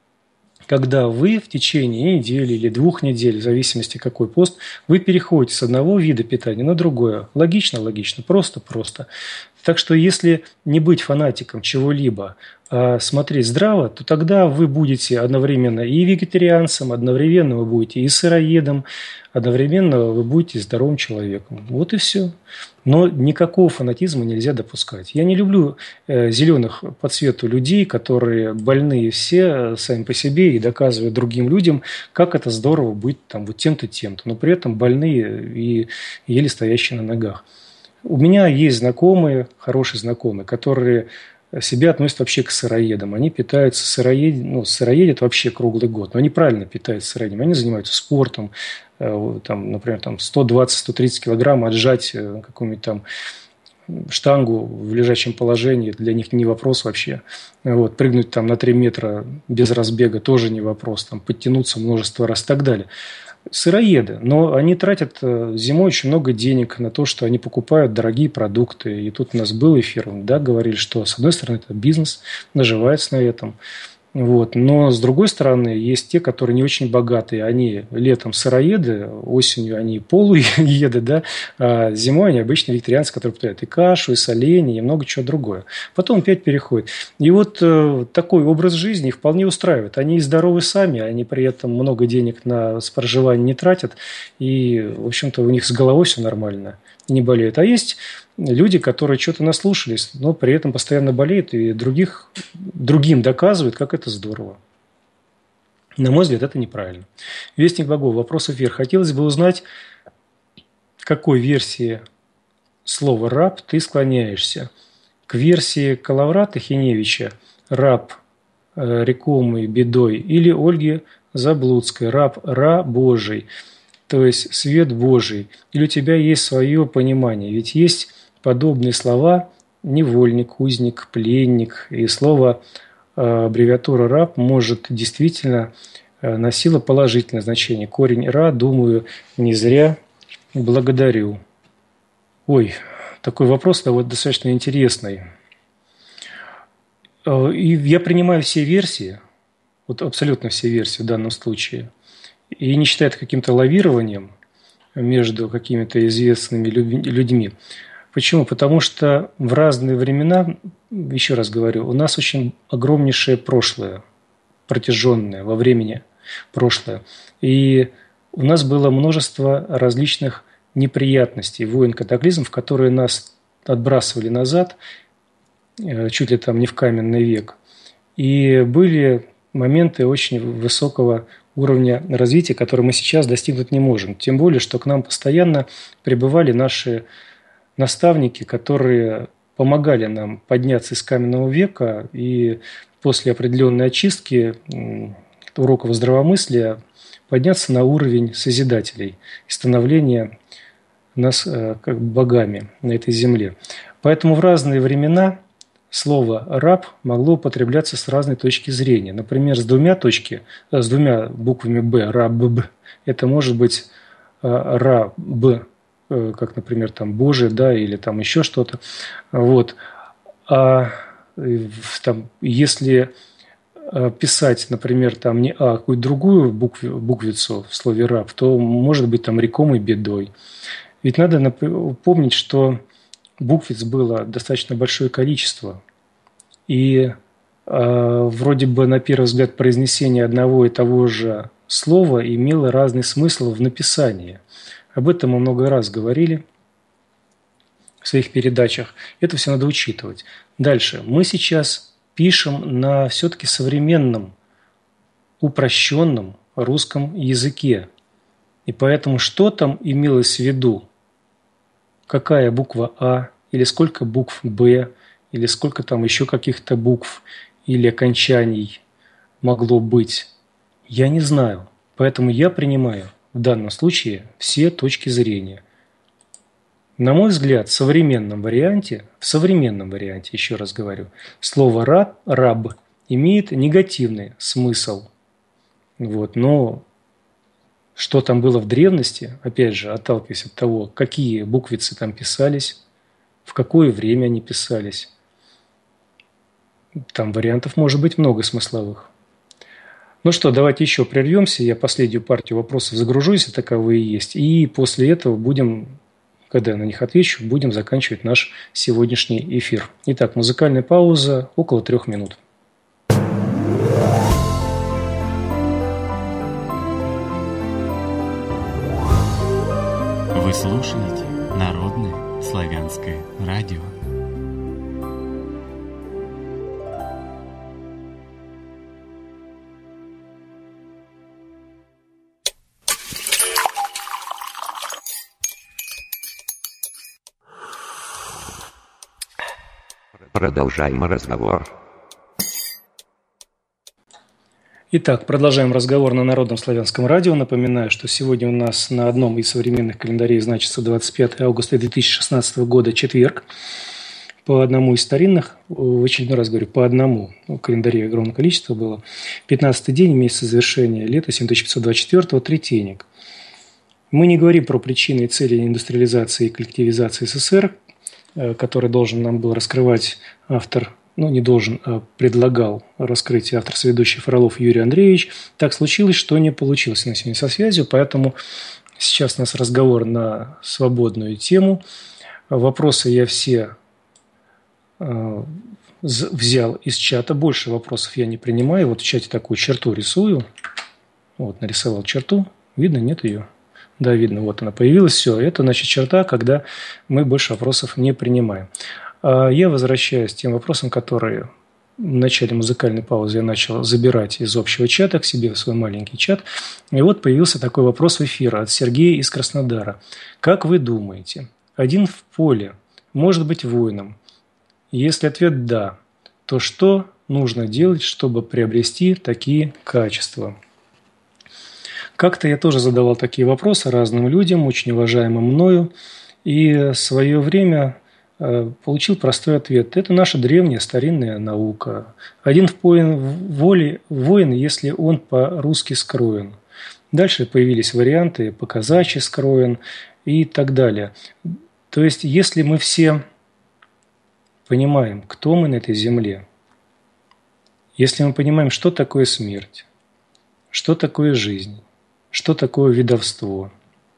Когда вы в течение недели или двух недель, в зависимости какой пост, вы переходите с одного вида питания на другое. Логично, логично, просто, просто. Так что если не быть фанатиком чего-либо, а смотреть здраво, то тогда вы будете одновременно и вегетарианцем, одновременно вы будете и сыроедом, одновременно вы будете здоровым человеком. Вот и все. Но никакого фанатизма нельзя допускать. Я не люблю э, зеленых по цвету людей, которые больные все сами по себе и доказывают другим людям, как это здорово быть там вот тем-то, тем-то, но при этом больные и еле стоящие на ногах. У меня есть знакомые, хорошие знакомые, которые себя относят вообще к сыроедам. Они питаются сыроедом, ну, сыроедят вообще круглый год, но они правильно питаются сыроедом. Они занимаются спортом, там, например, там сто двадцать - сто тридцать килограмм отжать какую-нибудь там штангу в лежачем положении, для них не вопрос вообще. Вот, прыгнуть там на три метра без разбега тоже не вопрос. Там, подтянуться множество раз и так далее. Сыроеды, но они тратят зимой очень много денег на то, что они покупают дорогие продукты. И тут у нас был эфир, да, говорили, что с одной стороны это бизнес, наживается на этом. Вот. Но с другой стороны, есть те, которые не очень богатые. Они летом сыроеды, осенью они полуеды, да, а зимой они обычно вегетарианцы, которые питают и кашу, и соленья, и много чего другое. Потом опять переходят. И вот э, такой образ жизни их вполне устраивает. Они здоровы сами, они при этом много денег на проживание не тратят. И, в общем-то, у них с головой все нормально, не болеют. А есть люди, которые что-то наслушались, но при этом постоянно болеют и других, другим доказывают, как это здорово. На мой взгляд, это неправильно. Вестник богов. Вопрос эфир. Хотелось бы узнать, к какой версии слова «раб» ты склоняешься. К версии Калаврата Хиневича «раб э, рекомый бедой» или Ольги Заблудской «раб Ра Божий», то есть свет Божий. Или у тебя есть свое понимание? Ведь есть подобные слова невольник, узник, пленник. И слово аббревиатура «раб» может действительно носило положительное значение. Корень «ра», думаю, не зря. Благодарю. Ой, такой вопрос да, вот достаточно интересный. И я принимаю все версии, вот абсолютно все версии в данном случае, и не считаю это каким-то лавированием между какими-то известными людьми. Почему? Потому что в разные времена, еще раз говорю, у нас очень огромнейшее прошлое, протяженное во времени прошлое. И у нас было множество различных неприятностей, войн, катаклизмов, которые нас отбрасывали назад, чуть ли там не в каменный век. И были моменты очень высокого уровня развития, которые мы сейчас достигнуть не можем. Тем более, что к нам постоянно прибывали наши наставники, которые помогали нам подняться из каменного века и после определенной очистки уроков здравомыслия подняться на уровень созидателей и становления нас как богами на этой земле. Поэтому в разные времена слово «раб» могло употребляться с разной точки зрения. Например, с двумя точки, с двумя буквами «б», «раб», это может быть «раб», как, например, там «божий», да, или там еще что-то. Вот. А там, если писать, например, там не «а», а какую-то другую букву, буквицу в слове «раб», то может быть там «рекомой бедой». Ведь надо помнить, что буквиц было достаточно большое количество. И э, вроде бы на первый взгляд произнесение одного и того же слова имело разный смысл в написании. Об этом мы много раз говорили в своих передачах. Это все надо учитывать. Дальше. Мы сейчас пишем на все-таки современном, упрощенном русском языке. И поэтому что там имелось в виду? Какая буква «А», или сколько букв «Б», или сколько там еще каких-то букв, или окончаний могло быть, я не знаю. Поэтому я принимаю в данном случае все точки зрения. На мой взгляд, в современном варианте, в современном варианте, еще раз говорю, слово «раб», «раб» имеет негативный смысл. Вот, но что там было в древности, опять же, отталкиваясь от того, какие буквицы там писались, в какое время они писались, там вариантов может быть много смысловых. Ну что, давайте еще прервемся, я последнюю партию вопросов загружу, если таковые есть, и после этого будем, когда я на них отвечу, будем заканчивать наш сегодняшний эфир. Итак, музыкальная пауза около трех минут. Вы слушаете Народное славянское радио. Продолжаем разговор. Итак, продолжаем разговор на Народном славянском радио. Напоминаю, что сегодня у нас на одном из современных календарей значится двадцать пятое августа две тысячи шестнадцатого года, четверг. По одному из старинных, в очередной раз говорю, по одному, ну, календарей огромное количество было, пятнадцатый день месяца завершения лета семь тысяч пятьсот двадцать четвёртого, Третейник. Мы не говорим про причины и цели индустриализации и коллективизации СССР, который должен нам был раскрывать автор, ну, не должен, а предлагал раскрыть автор, соведущий Фролов Юрий Андреевич. Так случилось, что не получилось на сегодня со связью, поэтому сейчас у нас разговор на свободную тему. Вопросы я все э, взял из чата, больше вопросов я не принимаю. Вот в чате такую черту рисую. Вот, нарисовал черту. Видно, нет ее? Да, видно, вот она появилась. Все, это, значит, черта, когда мы больше вопросов не принимаем. Я возвращаюсь к тем вопросам, которые в начале музыкальной паузы я начал забирать из общего чата к себе в свой маленький чат. И вот появился такой вопрос в эфире от Сергея из Краснодара. Как вы думаете, один в поле может быть воином? Если ответ «да», то что нужно делать, чтобы приобрести такие качества? Как-то я тоже задавал такие вопросы разным людям, очень уважаемым мною, и в свое время получил простой ответ. Это наша древняя старинная наука. Один в воле воин, если он по-русски скроен. Дальше появились варианты по-казачьи скроен и так далее. То есть, если мы все понимаем, кто мы на этой земле, если мы понимаем, что такое смерть, что такое жизнь, что такое ведовство,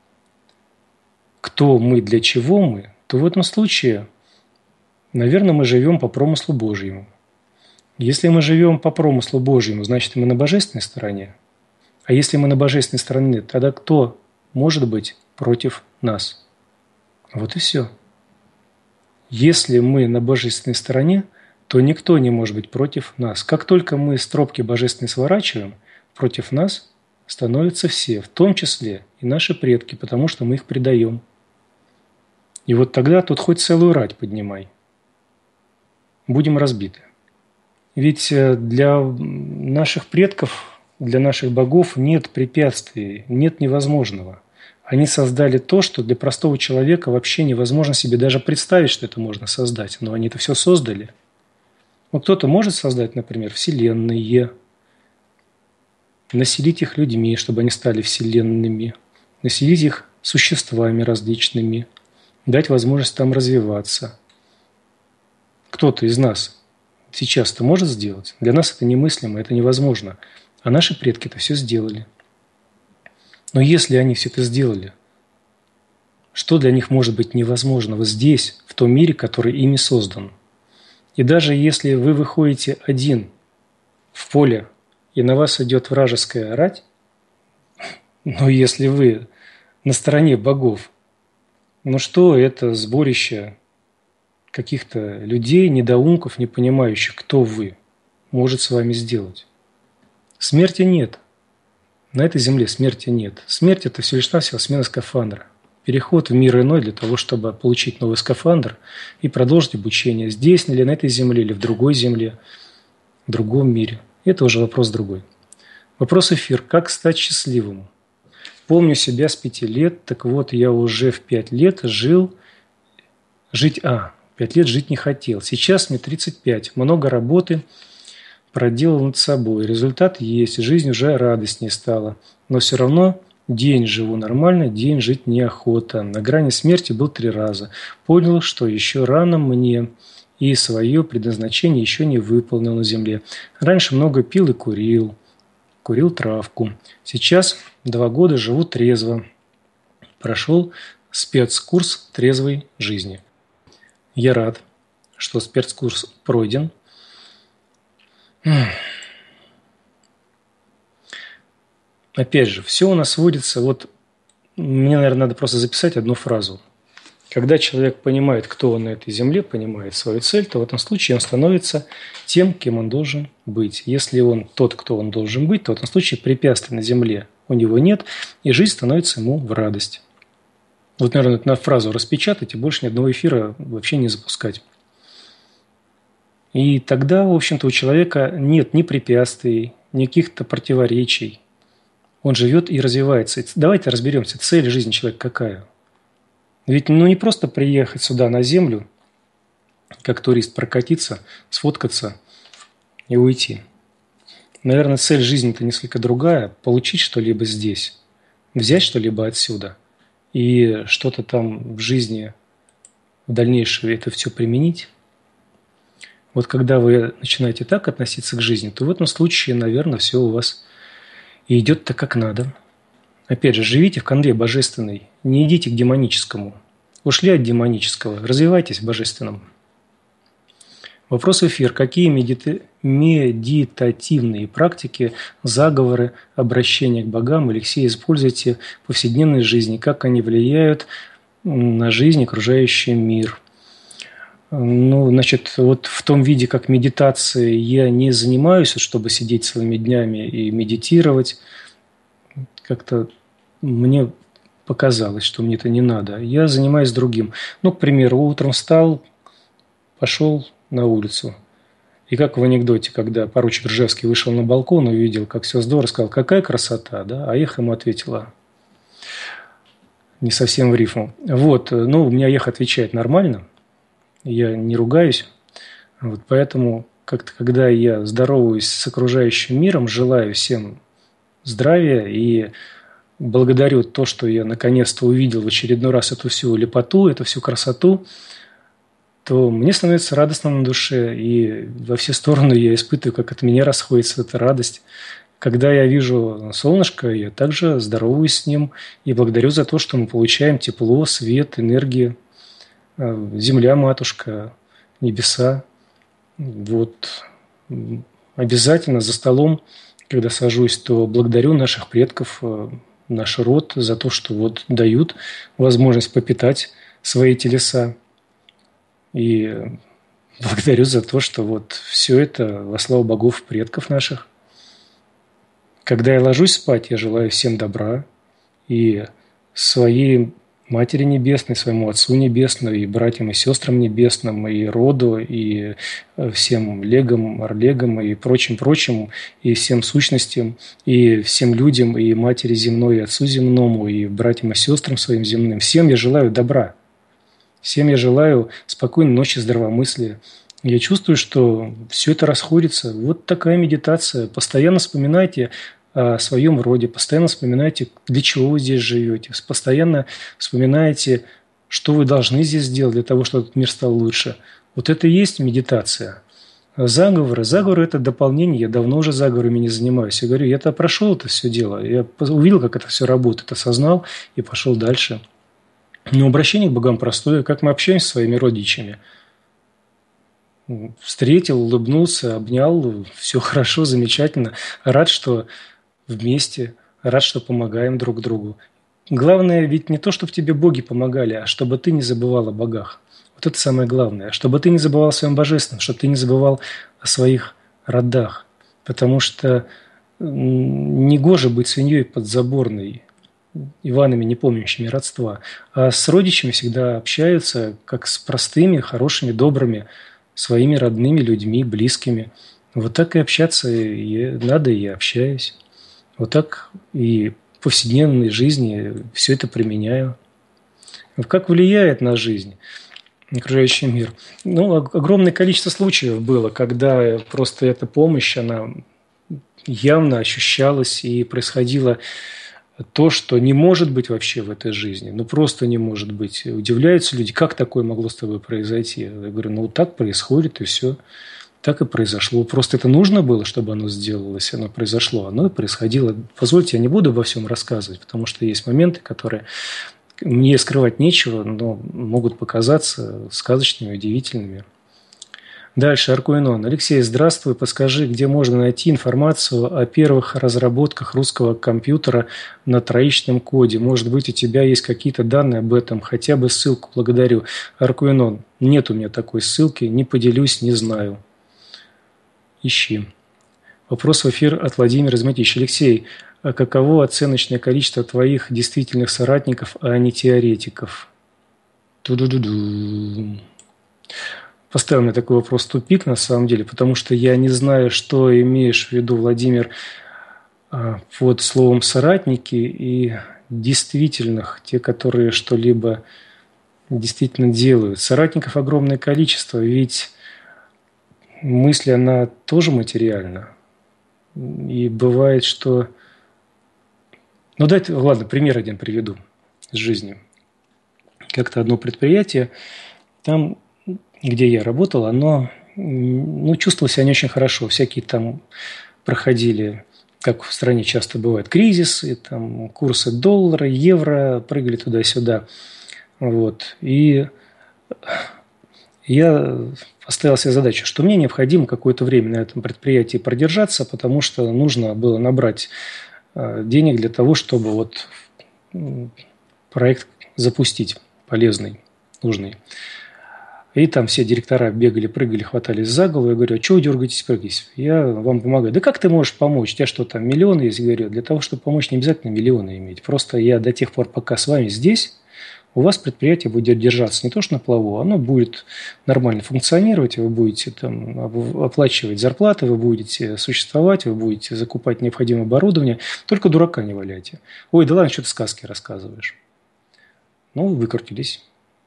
кто мы, для чего мы, то в этом случае, наверное, мы живем по промыслу Божьему. Если мы живем по промыслу Божьему, значит, мы на божественной стороне. А если мы на божественной стороне, тогда кто может быть против нас? Вот и все. Если мы на божественной стороне, то никто не может быть против нас. Как только мы с тропки божественной сворачиваем, против нас становятся все, в том числе и наши предки, потому что мы их предаем. И вот тогда тут хоть целую рать поднимай. Будем разбиты. Ведь для наших предков, для наших богов нет препятствий, нет невозможного. Они создали то, что для простого человека вообще невозможно себе даже представить, что это можно создать. Но они это все создали. Ну, кто-то может создать, например, вселенные, населить их людьми, чтобы они стали вселенными, населить их существами различными, дать возможность там развиваться. Кто-то из нас сейчас это может сделать? Для нас это немыслимо, это невозможно. А наши предки это все сделали. Но если они все это сделали, что для них может быть невозможного здесь, в том мире, который ими создан? И даже если вы выходите один в поле, и на вас идет вражеская рать, но если вы на стороне богов, ну что это сборище каких-то людей, недоумков, не понимающих, кто вы, может с вами сделать? Смерти нет. На этой земле смерти нет. Смерть – это всего лишь навсего смена скафандра. Переход в мир иной для того, чтобы получить новый скафандр и продолжить обучение здесь, или на этой земле, или в другой земле. в другом мире. Это уже вопрос другой. Вопрос эфир. Как стать счастливым? Помню себя с пяти лет, так вот, я уже в пять лет жил, жить, а, пять лет жить не хотел. Сейчас мне тридцать пять, много работы проделал над собой. Результат есть, жизнь уже радостнее стала. Но все равно день живу нормально, день жить неохота. На грани смерти был три раза. Понял, что еще рано мне и свое предназначение еще не выполнил на земле. Раньше много пил и курил. Курил травку. Сейчас два года живу трезво. Прошел спецкурс трезвой жизни. Я рад, что спецкурс пройден. Опять же, все у нас сводится, вот мне, наверное, надо просто записать одну фразу. Когда человек понимает, кто он на этой земле, понимает свою цель, то в этом случае он становится тем, кем он должен быть. Если он тот, кто он должен быть, то в этом случае препятствий на земле у него нет, и жизнь становится ему в радость. Вот, наверное, эту фразу распечатать и больше ни одного эфира вообще не запускать. И тогда, в общем-то, у человека нет ни препятствий, ни каких-то противоречий. Он живет и развивается. Давайте разберемся, цель жизни человека какая? Ведь ну, не просто приехать сюда на землю, как турист, прокатиться, сфоткаться и уйти. Наверное, цель жизни-то несколько другая. Получить что-либо здесь, взять что-либо отсюда и что-то там в жизни в дальнейшем это все применить. Вот когда вы начинаете так относиться к жизни, то в этом случае, наверное, все у вас и идет так, как надо. Опять же, живите в канве божественной, не идите к демоническому. Ушли от демонического, развивайтесь в божественном. Вопрос в эфир. Какие медити... медитативные практики, заговоры, обращения к богам, Алексей, используете в повседневной жизни? Как они влияют на жизнь, окружающий мир? Ну, значит, вот в том виде, как медитации я не занимаюсь, чтобы сидеть целыми днями и медитировать. Как-то мне показалось, что мне это не надо. Я занимаюсь другим. Ну, к примеру, утром встал, пошел на улицу. И как в анекдоте, когда поручик Ржевский вышел на балкон, увидел, как все здорово, сказал, какая красота, да? А Еха ему ответила, не совсем в рифму. Вот, ну, у меня Еха отвечает нормально, я не ругаюсь. Вот, поэтому, как-то, когда я здороваюсь с окружающим миром, желаю всем здравия и благодарю то, что я наконец-то увидел в очередной раз эту всю лепоту, эту всю красоту, то мне становится радостно на душе, и во все стороны я испытываю, как от меня расходится эта радость. Когда я вижу солнышко, я также здороваюсь с ним и благодарю за то, что мы получаем тепло, свет, энергию, земля, матушка, небеса. Вот. Обязательно за столом, когда сажусь, то благодарю наших предков, наш род за то, что вот дают возможность попитать свои телеса. И благодарю за то, что вот все это во славу богов предков наших. Когда я ложусь спать, я желаю всем добра и своей Матери Небесной, своему Отцу Небесному, и братьям и сестрам небесным, и роду, и всем легам, орлегам, и прочим-прочим, и всем сущностям, и всем людям, и Матери Земной, и Отцу Земному, и братьям и сестрам своим земным. Всем я желаю добра. Всем я желаю спокойной ночи, здравомыслия. Я чувствую, что все это расходится. Вот такая медитация. Постоянно вспоминайте о своем роде, постоянно вспоминайте, для чего вы здесь живете, постоянно вспоминайте, что вы должны здесь сделать для того, чтобы этот мир стал лучше. Вот это и есть медитация. Заговоры. Заговоры – это дополнение. Я давно уже заговорами не занимаюсь. Я говорю, я-то прошел это все дело. Я увидел, как это все работает, осознал и пошел дальше. Но обращение к богам простое, как мы общаемся с своими родичами. Встретил, улыбнулся, обнял, все хорошо, замечательно. Рад, что вместе, рад, что помогаем друг другу. Главное ведь не то, чтобы тебе боги помогали, а чтобы ты не забывал о богах. Вот это самое главное. Чтобы ты не забывал о своем божественном, чтобы ты не забывал о своих родах. Потому что негоже быть свиньей подзаборной, Иванами, не помнящими родства. А с родичами всегда общаются, как с простыми, хорошими, добрыми, своими родными людьми, близкими. Вот так и общаться и надо, и общаюсь. Вот так и в повседневной жизни все это применяю. Как влияет на жизнь окружающий мир? Ну, огромное количество случаев было, когда просто эта помощь, она явно ощущалась и происходило то, что не может быть вообще в этой жизни. Ну, просто не может быть. Удивляются люди, как такое могло с тобой произойти? Я говорю, ну, вот так происходит, и все. Так и произошло. Просто это нужно было, чтобы оно сделалось, оно произошло. Оно и происходило. Позвольте, я не буду обо всем рассказывать, потому что есть моменты, которые мне скрывать нечего, но могут показаться сказочными, удивительными. Дальше, Аркуинон. Алексей, здравствуй. Подскажи, где можно найти информацию о первых разработках русского компьютера на троичном коде? Может быть, у тебя есть какие-то данные об этом? Хотя бы ссылку. Благодарю. Аркуинон. Нет у меня такой ссылки. Не поделюсь, не знаю. Ищи. Вопрос в эфир от Владимира Изматьевича. Алексей, а каково оценочное количество твоих действительных соратников, а не теоретиков? Ту-ду-ду-ду. Поставил мне такой вопрос в тупик, на самом деле, потому что я не знаю, что имеешь в виду, Владимир, под словом «соратники» и действительных, те, которые что-либо действительно делают. Соратников огромное количество, ведь мысль, она тоже материальна. И бывает, что... Ну, дайте, ладно, пример один приведу из жизни. Как-то одно предприятие, там... где я работал, оно ну, чувствовало себя не очень хорошо. Всякие там проходили, как в стране часто бывает, кризисы, там, курсы доллара, евро, прыгали туда-сюда. Вот. И я поставил себе задачу, что мне необходимо какое-то время на этом предприятии продержаться, потому что нужно было набрать денег для того, чтобы вот проект запустить полезный, нужный. И там все директора бегали, прыгали, хватались за голову. Я говорю, а чего вы дергаетесь, прыгаетесь? Я вам помогаю. Да как ты можешь помочь? У тебя что, там миллионы есть? Говорю, для того, чтобы помочь, не обязательно миллионы иметь. Просто я до тех пор, пока с вами здесь, у вас предприятие будет держаться не то, что на плаву, оно будет нормально функционировать, вы будете там оплачивать зарплаты, вы будете существовать, вы будете закупать необходимое оборудование. Только дурака не валяйте. Ой, да ладно, что ты сказки рассказываешь. Ну, выкрутились.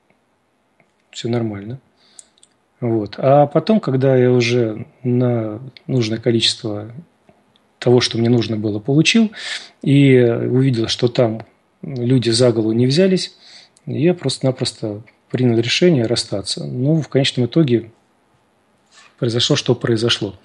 Все нормально. Вот. А потом, когда я уже на нужное количество того, что мне нужно было, получил, и увидел, что там люди за голову не взялись, я просто-напросто принял решение расстаться. Ну, в конечном итоге произошло, что произошло.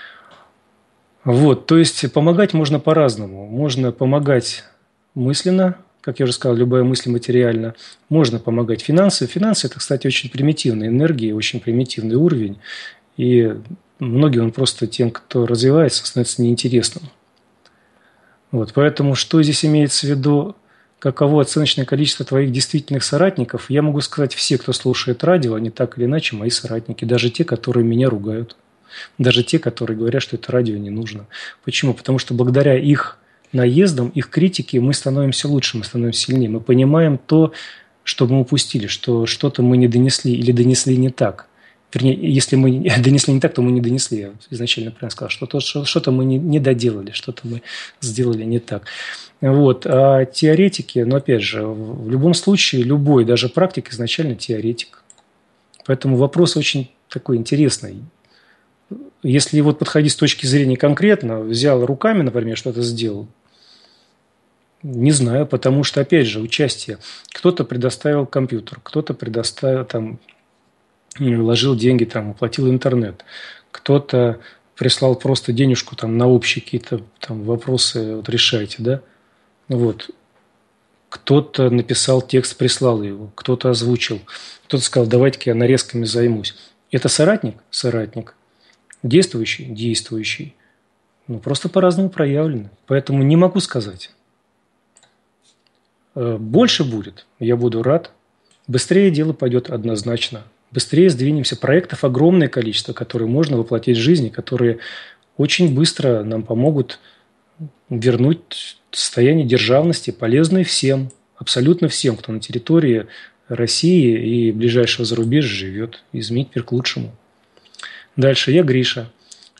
Вот. То есть помогать можно по-разному. Можно помогать мысленно, как я уже сказал, любая мысль материальна. Можно помогать финансы. Финансы – это, кстати, очень примитивная энергия, очень примитивный уровень. И многим он просто тем, кто развивается, становится неинтересным. Вот. Поэтому что здесь имеется в виду, каково оценочное количество твоих действительных соратников, я могу сказать, все, кто слушает радио, они так или иначе мои соратники. Даже те, которые меня ругают. Даже те, которые говорят, что это радио не нужно. Почему? Потому что благодаря их наездом, их критики мы становимся лучше, мы становимся сильнее. Мы понимаем то, что мы упустили, что что-то мы не донесли или донесли не так. Вернее, если мы донесли не так, то мы не донесли. Я изначально правильно сказал, что то, что-то мы не, не доделали, что-то мы сделали не так. Вот. А теоретики, но опять же, в любом случае, любой, даже практик изначально теоретик. Поэтому вопрос очень такой интересный. Если вот подходить с точки зрения конкретно, взял руками, например, что-то сделал, не знаю, потому что, опять же, участие. Кто-то предоставил компьютер, кто-то предоставил, там, вложил деньги, там, оплатил интернет, кто-то прислал просто денежку там, на общие какие-то там вопросы, вот, решайте, да? Вот. Кто-то написал текст, прислал его, кто-то озвучил, кто-то сказал, давайте-ка я нарезками займусь. Это соратник? Соратник. Действующий? Действующий. Ну, просто по-разному проявлены. Поэтому не могу сказать. Больше будет, я буду рад. Быстрее дело пойдет однозначно. Быстрее сдвинемся. Проектов огромное количество, которые можно воплотить в жизни, которые очень быстро нам помогут вернуть состояние державности, полезное всем, абсолютно всем, кто на территории России и ближайшего зарубежья живет. Изменить мир к лучшему. Дальше. Я Гриша.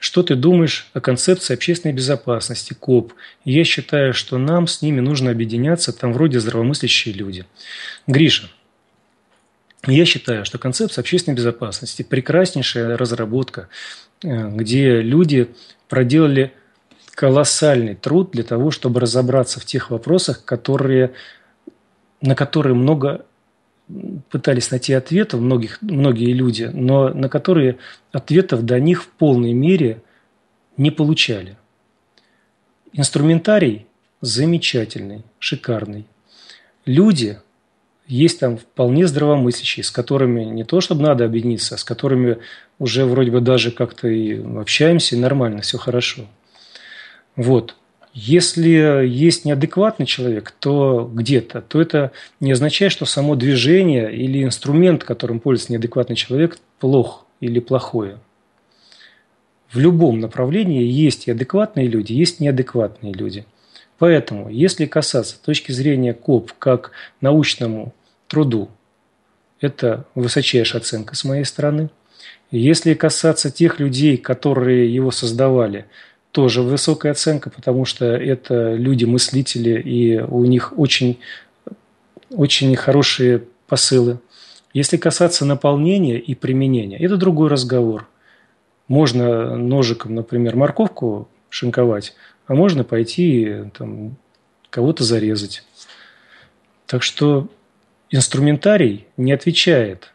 Что ты думаешь о концепции общественной безопасности, КОП? Я считаю, что нам с ними нужно объединяться, там вроде здравомыслящие люди. Гриша, я считаю, что концепция общественной безопасности – прекраснейшая разработка, где люди проделали колоссальный труд для того, чтобы разобраться в тех вопросах, которые, на которые много пытались найти ответов многих, многие люди, но на которые ответов до них в полной мере не получали. Инструментарий замечательный, шикарный. Люди есть там вполне здравомыслящие, с которыми не то чтобы надо объединиться, а с которыми уже вроде бы даже как-то и общаемся, и нормально, все хорошо. Вот. Если есть неадекватный человек, то где-то, то это не означает, что само движение или инструмент, которым пользуется неадекватный человек, плох или плохое. В любом направлении есть и адекватные люди, есть неадекватные люди. Поэтому, если касаться точки зрения КОП как научному труду, это высочайшая оценка с моей стороны. Если касаться тех людей, которые его создавали, тоже высокая оценка, потому что это люди-мыслители, и у них очень, очень хорошие посылы. Если касаться наполнения и применения, это другой разговор. Можно ножиком, например, морковку шинковать, а можно пойти там, кого-то зарезать. Так что инструментарий не отвечает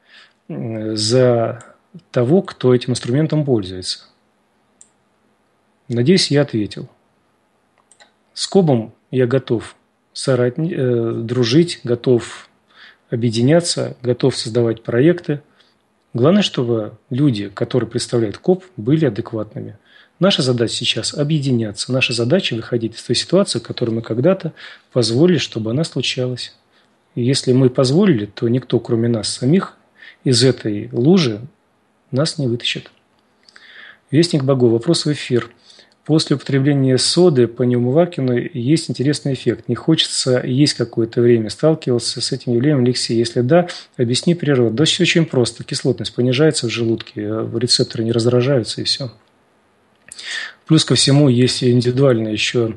за того, кто этим инструментом пользуется. Надеюсь, я ответил. С КОБом я готов соратни... э, дружить, готов объединяться, готов создавать проекты. Главное, чтобы люди, которые представляют КОБ, были адекватными. Наша задача сейчас объединяться. Наша задача выходить из той ситуации, которую мы когда-то позволили, чтобы она случалась. И если мы позволили, то никто, кроме нас самих, из этой лужи нас не вытащит. Вестник богов. Вопрос в эфир. После употребления соды по Неумывакину есть интересный эффект. Не хочется есть какое-то время. Сталкивался с этим явлением, Алексей? Если да, объясни природу. Да все очень просто. Кислотность понижается в желудке, рецепторы не раздражаются и все. Плюс ко всему есть индивидуально еще,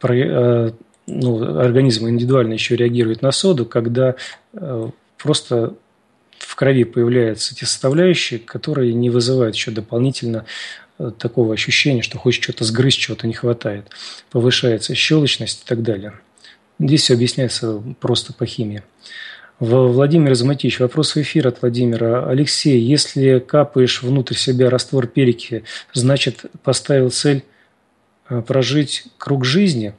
ну, организм индивидуально еще реагирует на соду, когда просто в крови появляются те составляющие, которые не вызывают еще дополнительно такого ощущения, что хочешь что-то сгрызть, чего-то не хватает. Повышается щелочность и так далее. Здесь все объясняется просто по химии. Владимир Заматич, вопрос в эфир от Владимира. Алексей, если капаешь внутрь себя раствор перики, значит, поставил цель прожить круг жизни?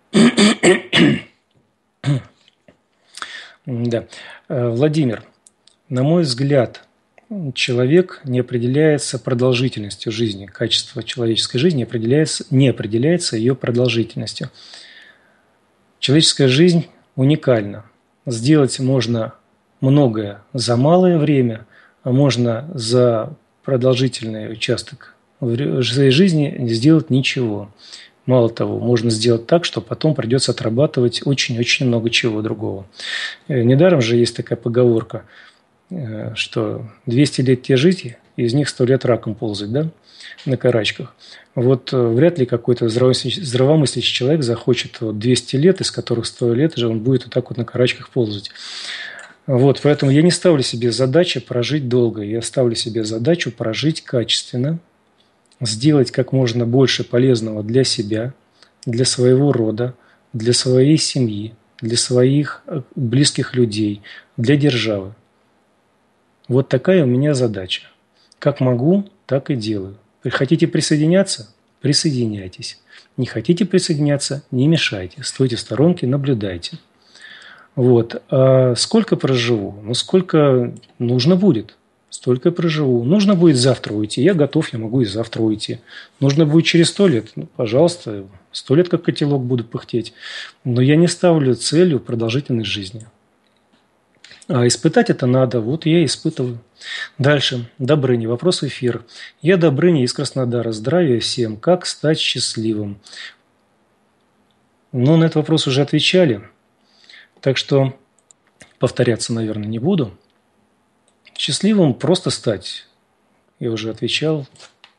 Да. Владимир, на мой взгляд, человек не определяется продолжительностью жизни. Качество человеческой жизни определяется, не определяется ее продолжительностью. Человеческая жизнь уникальна. Сделать можно многое за малое время, а можно за продолжительный участок в своей жизни не сделать ничего. Мало того, можно сделать так, что потом придется отрабатывать очень-очень много чего другого. Недаром же есть такая поговорка, что двести лет тебе жить, из них сто лет раком ползать, да, на карачках. Вот вряд ли какой-то здравомыслящий человек захочет вот двести лет, из которых сто лет же он будет вот так вот на карачках ползать. Вот, поэтому я не ставлю себе задачу прожить долго, я ставлю себе задачу прожить качественно, сделать как можно больше полезного для себя, для своего рода, для своей семьи, для своих близких людей, для державы. Вот такая у меня задача. Как могу, так и делаю. Хотите присоединяться? Присоединяйтесь. Не хотите присоединяться? Не мешайте. Стойте в сторонке, наблюдайте. Вот. А сколько проживу? Ну, сколько нужно будет, столько и проживу. Нужно будет завтра уйти. Я готов, я могу и завтра уйти. Нужно будет через сто лет. Ну, пожалуйста, сто лет как котелок буду пыхтеть. Но я не ставлю целью продолжительность жизни. А испытать это надо, вот я и испытываю. Дальше. Добрыня. Вопрос в эфир. Я Добрыня из Краснодара. Здравия всем. Как стать счастливым? Ну, на этот вопрос уже отвечали. Так что повторяться, наверное, не буду. Счастливым просто стать. Я уже отвечал.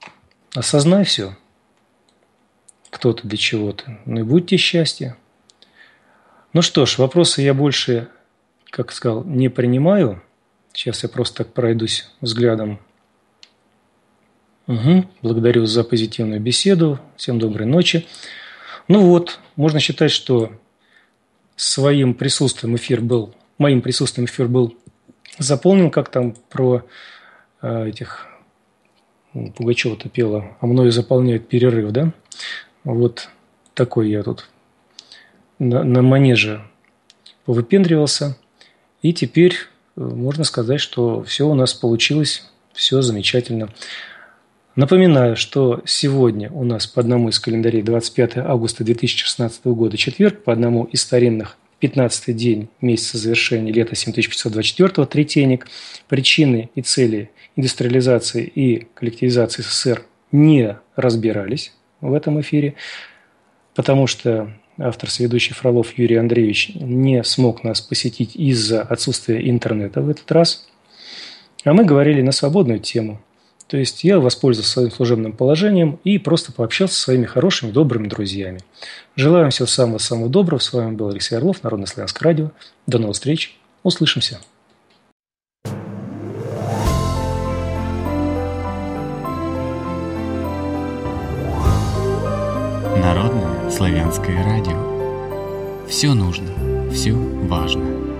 осознай все. Кто ты, для чего ты. Ну и будьте счастья. Ну что ж, вопросы я больше, как сказал, не принимаю. Сейчас я просто так пройдусь взглядом. Угу. Благодарю за позитивную беседу. Всем доброй ночи. Ну вот, можно считать, что своим присутствием эфир был, моим присутствием эфир был заполнен, как там про э, этих, Пугачева-то пела, а мною заполняют перерыв, да? Вот такой я тут на, на манеже повыпендривался. И теперь можно сказать, что все у нас получилось, все замечательно. Напоминаю, что сегодня у нас по одному из календарей двадцать пятое августа две тысячи шестнадцатого года четверг, по одному из старинных пятнадцатый день месяца завершения лета семь тысяч пятьсот двадцать четвёртого, третейник. Причины и цели индустриализации и коллективизации СССР не разбирались в этом эфире, потому что автор, соведущий Фролов Юрий Андреевич не смог нас посетить из-за отсутствия интернета в этот раз. А мы говорили на свободную тему. То есть я воспользовался своим служебным положением и просто пообщался со своими хорошими, добрыми друзьями. Желаю вам всего самого-самого доброго. С вами был Алексей Орлов, Народное славянское радио. До новых встреч. Услышимся. Народное славянское радио. Все нужно, все важно.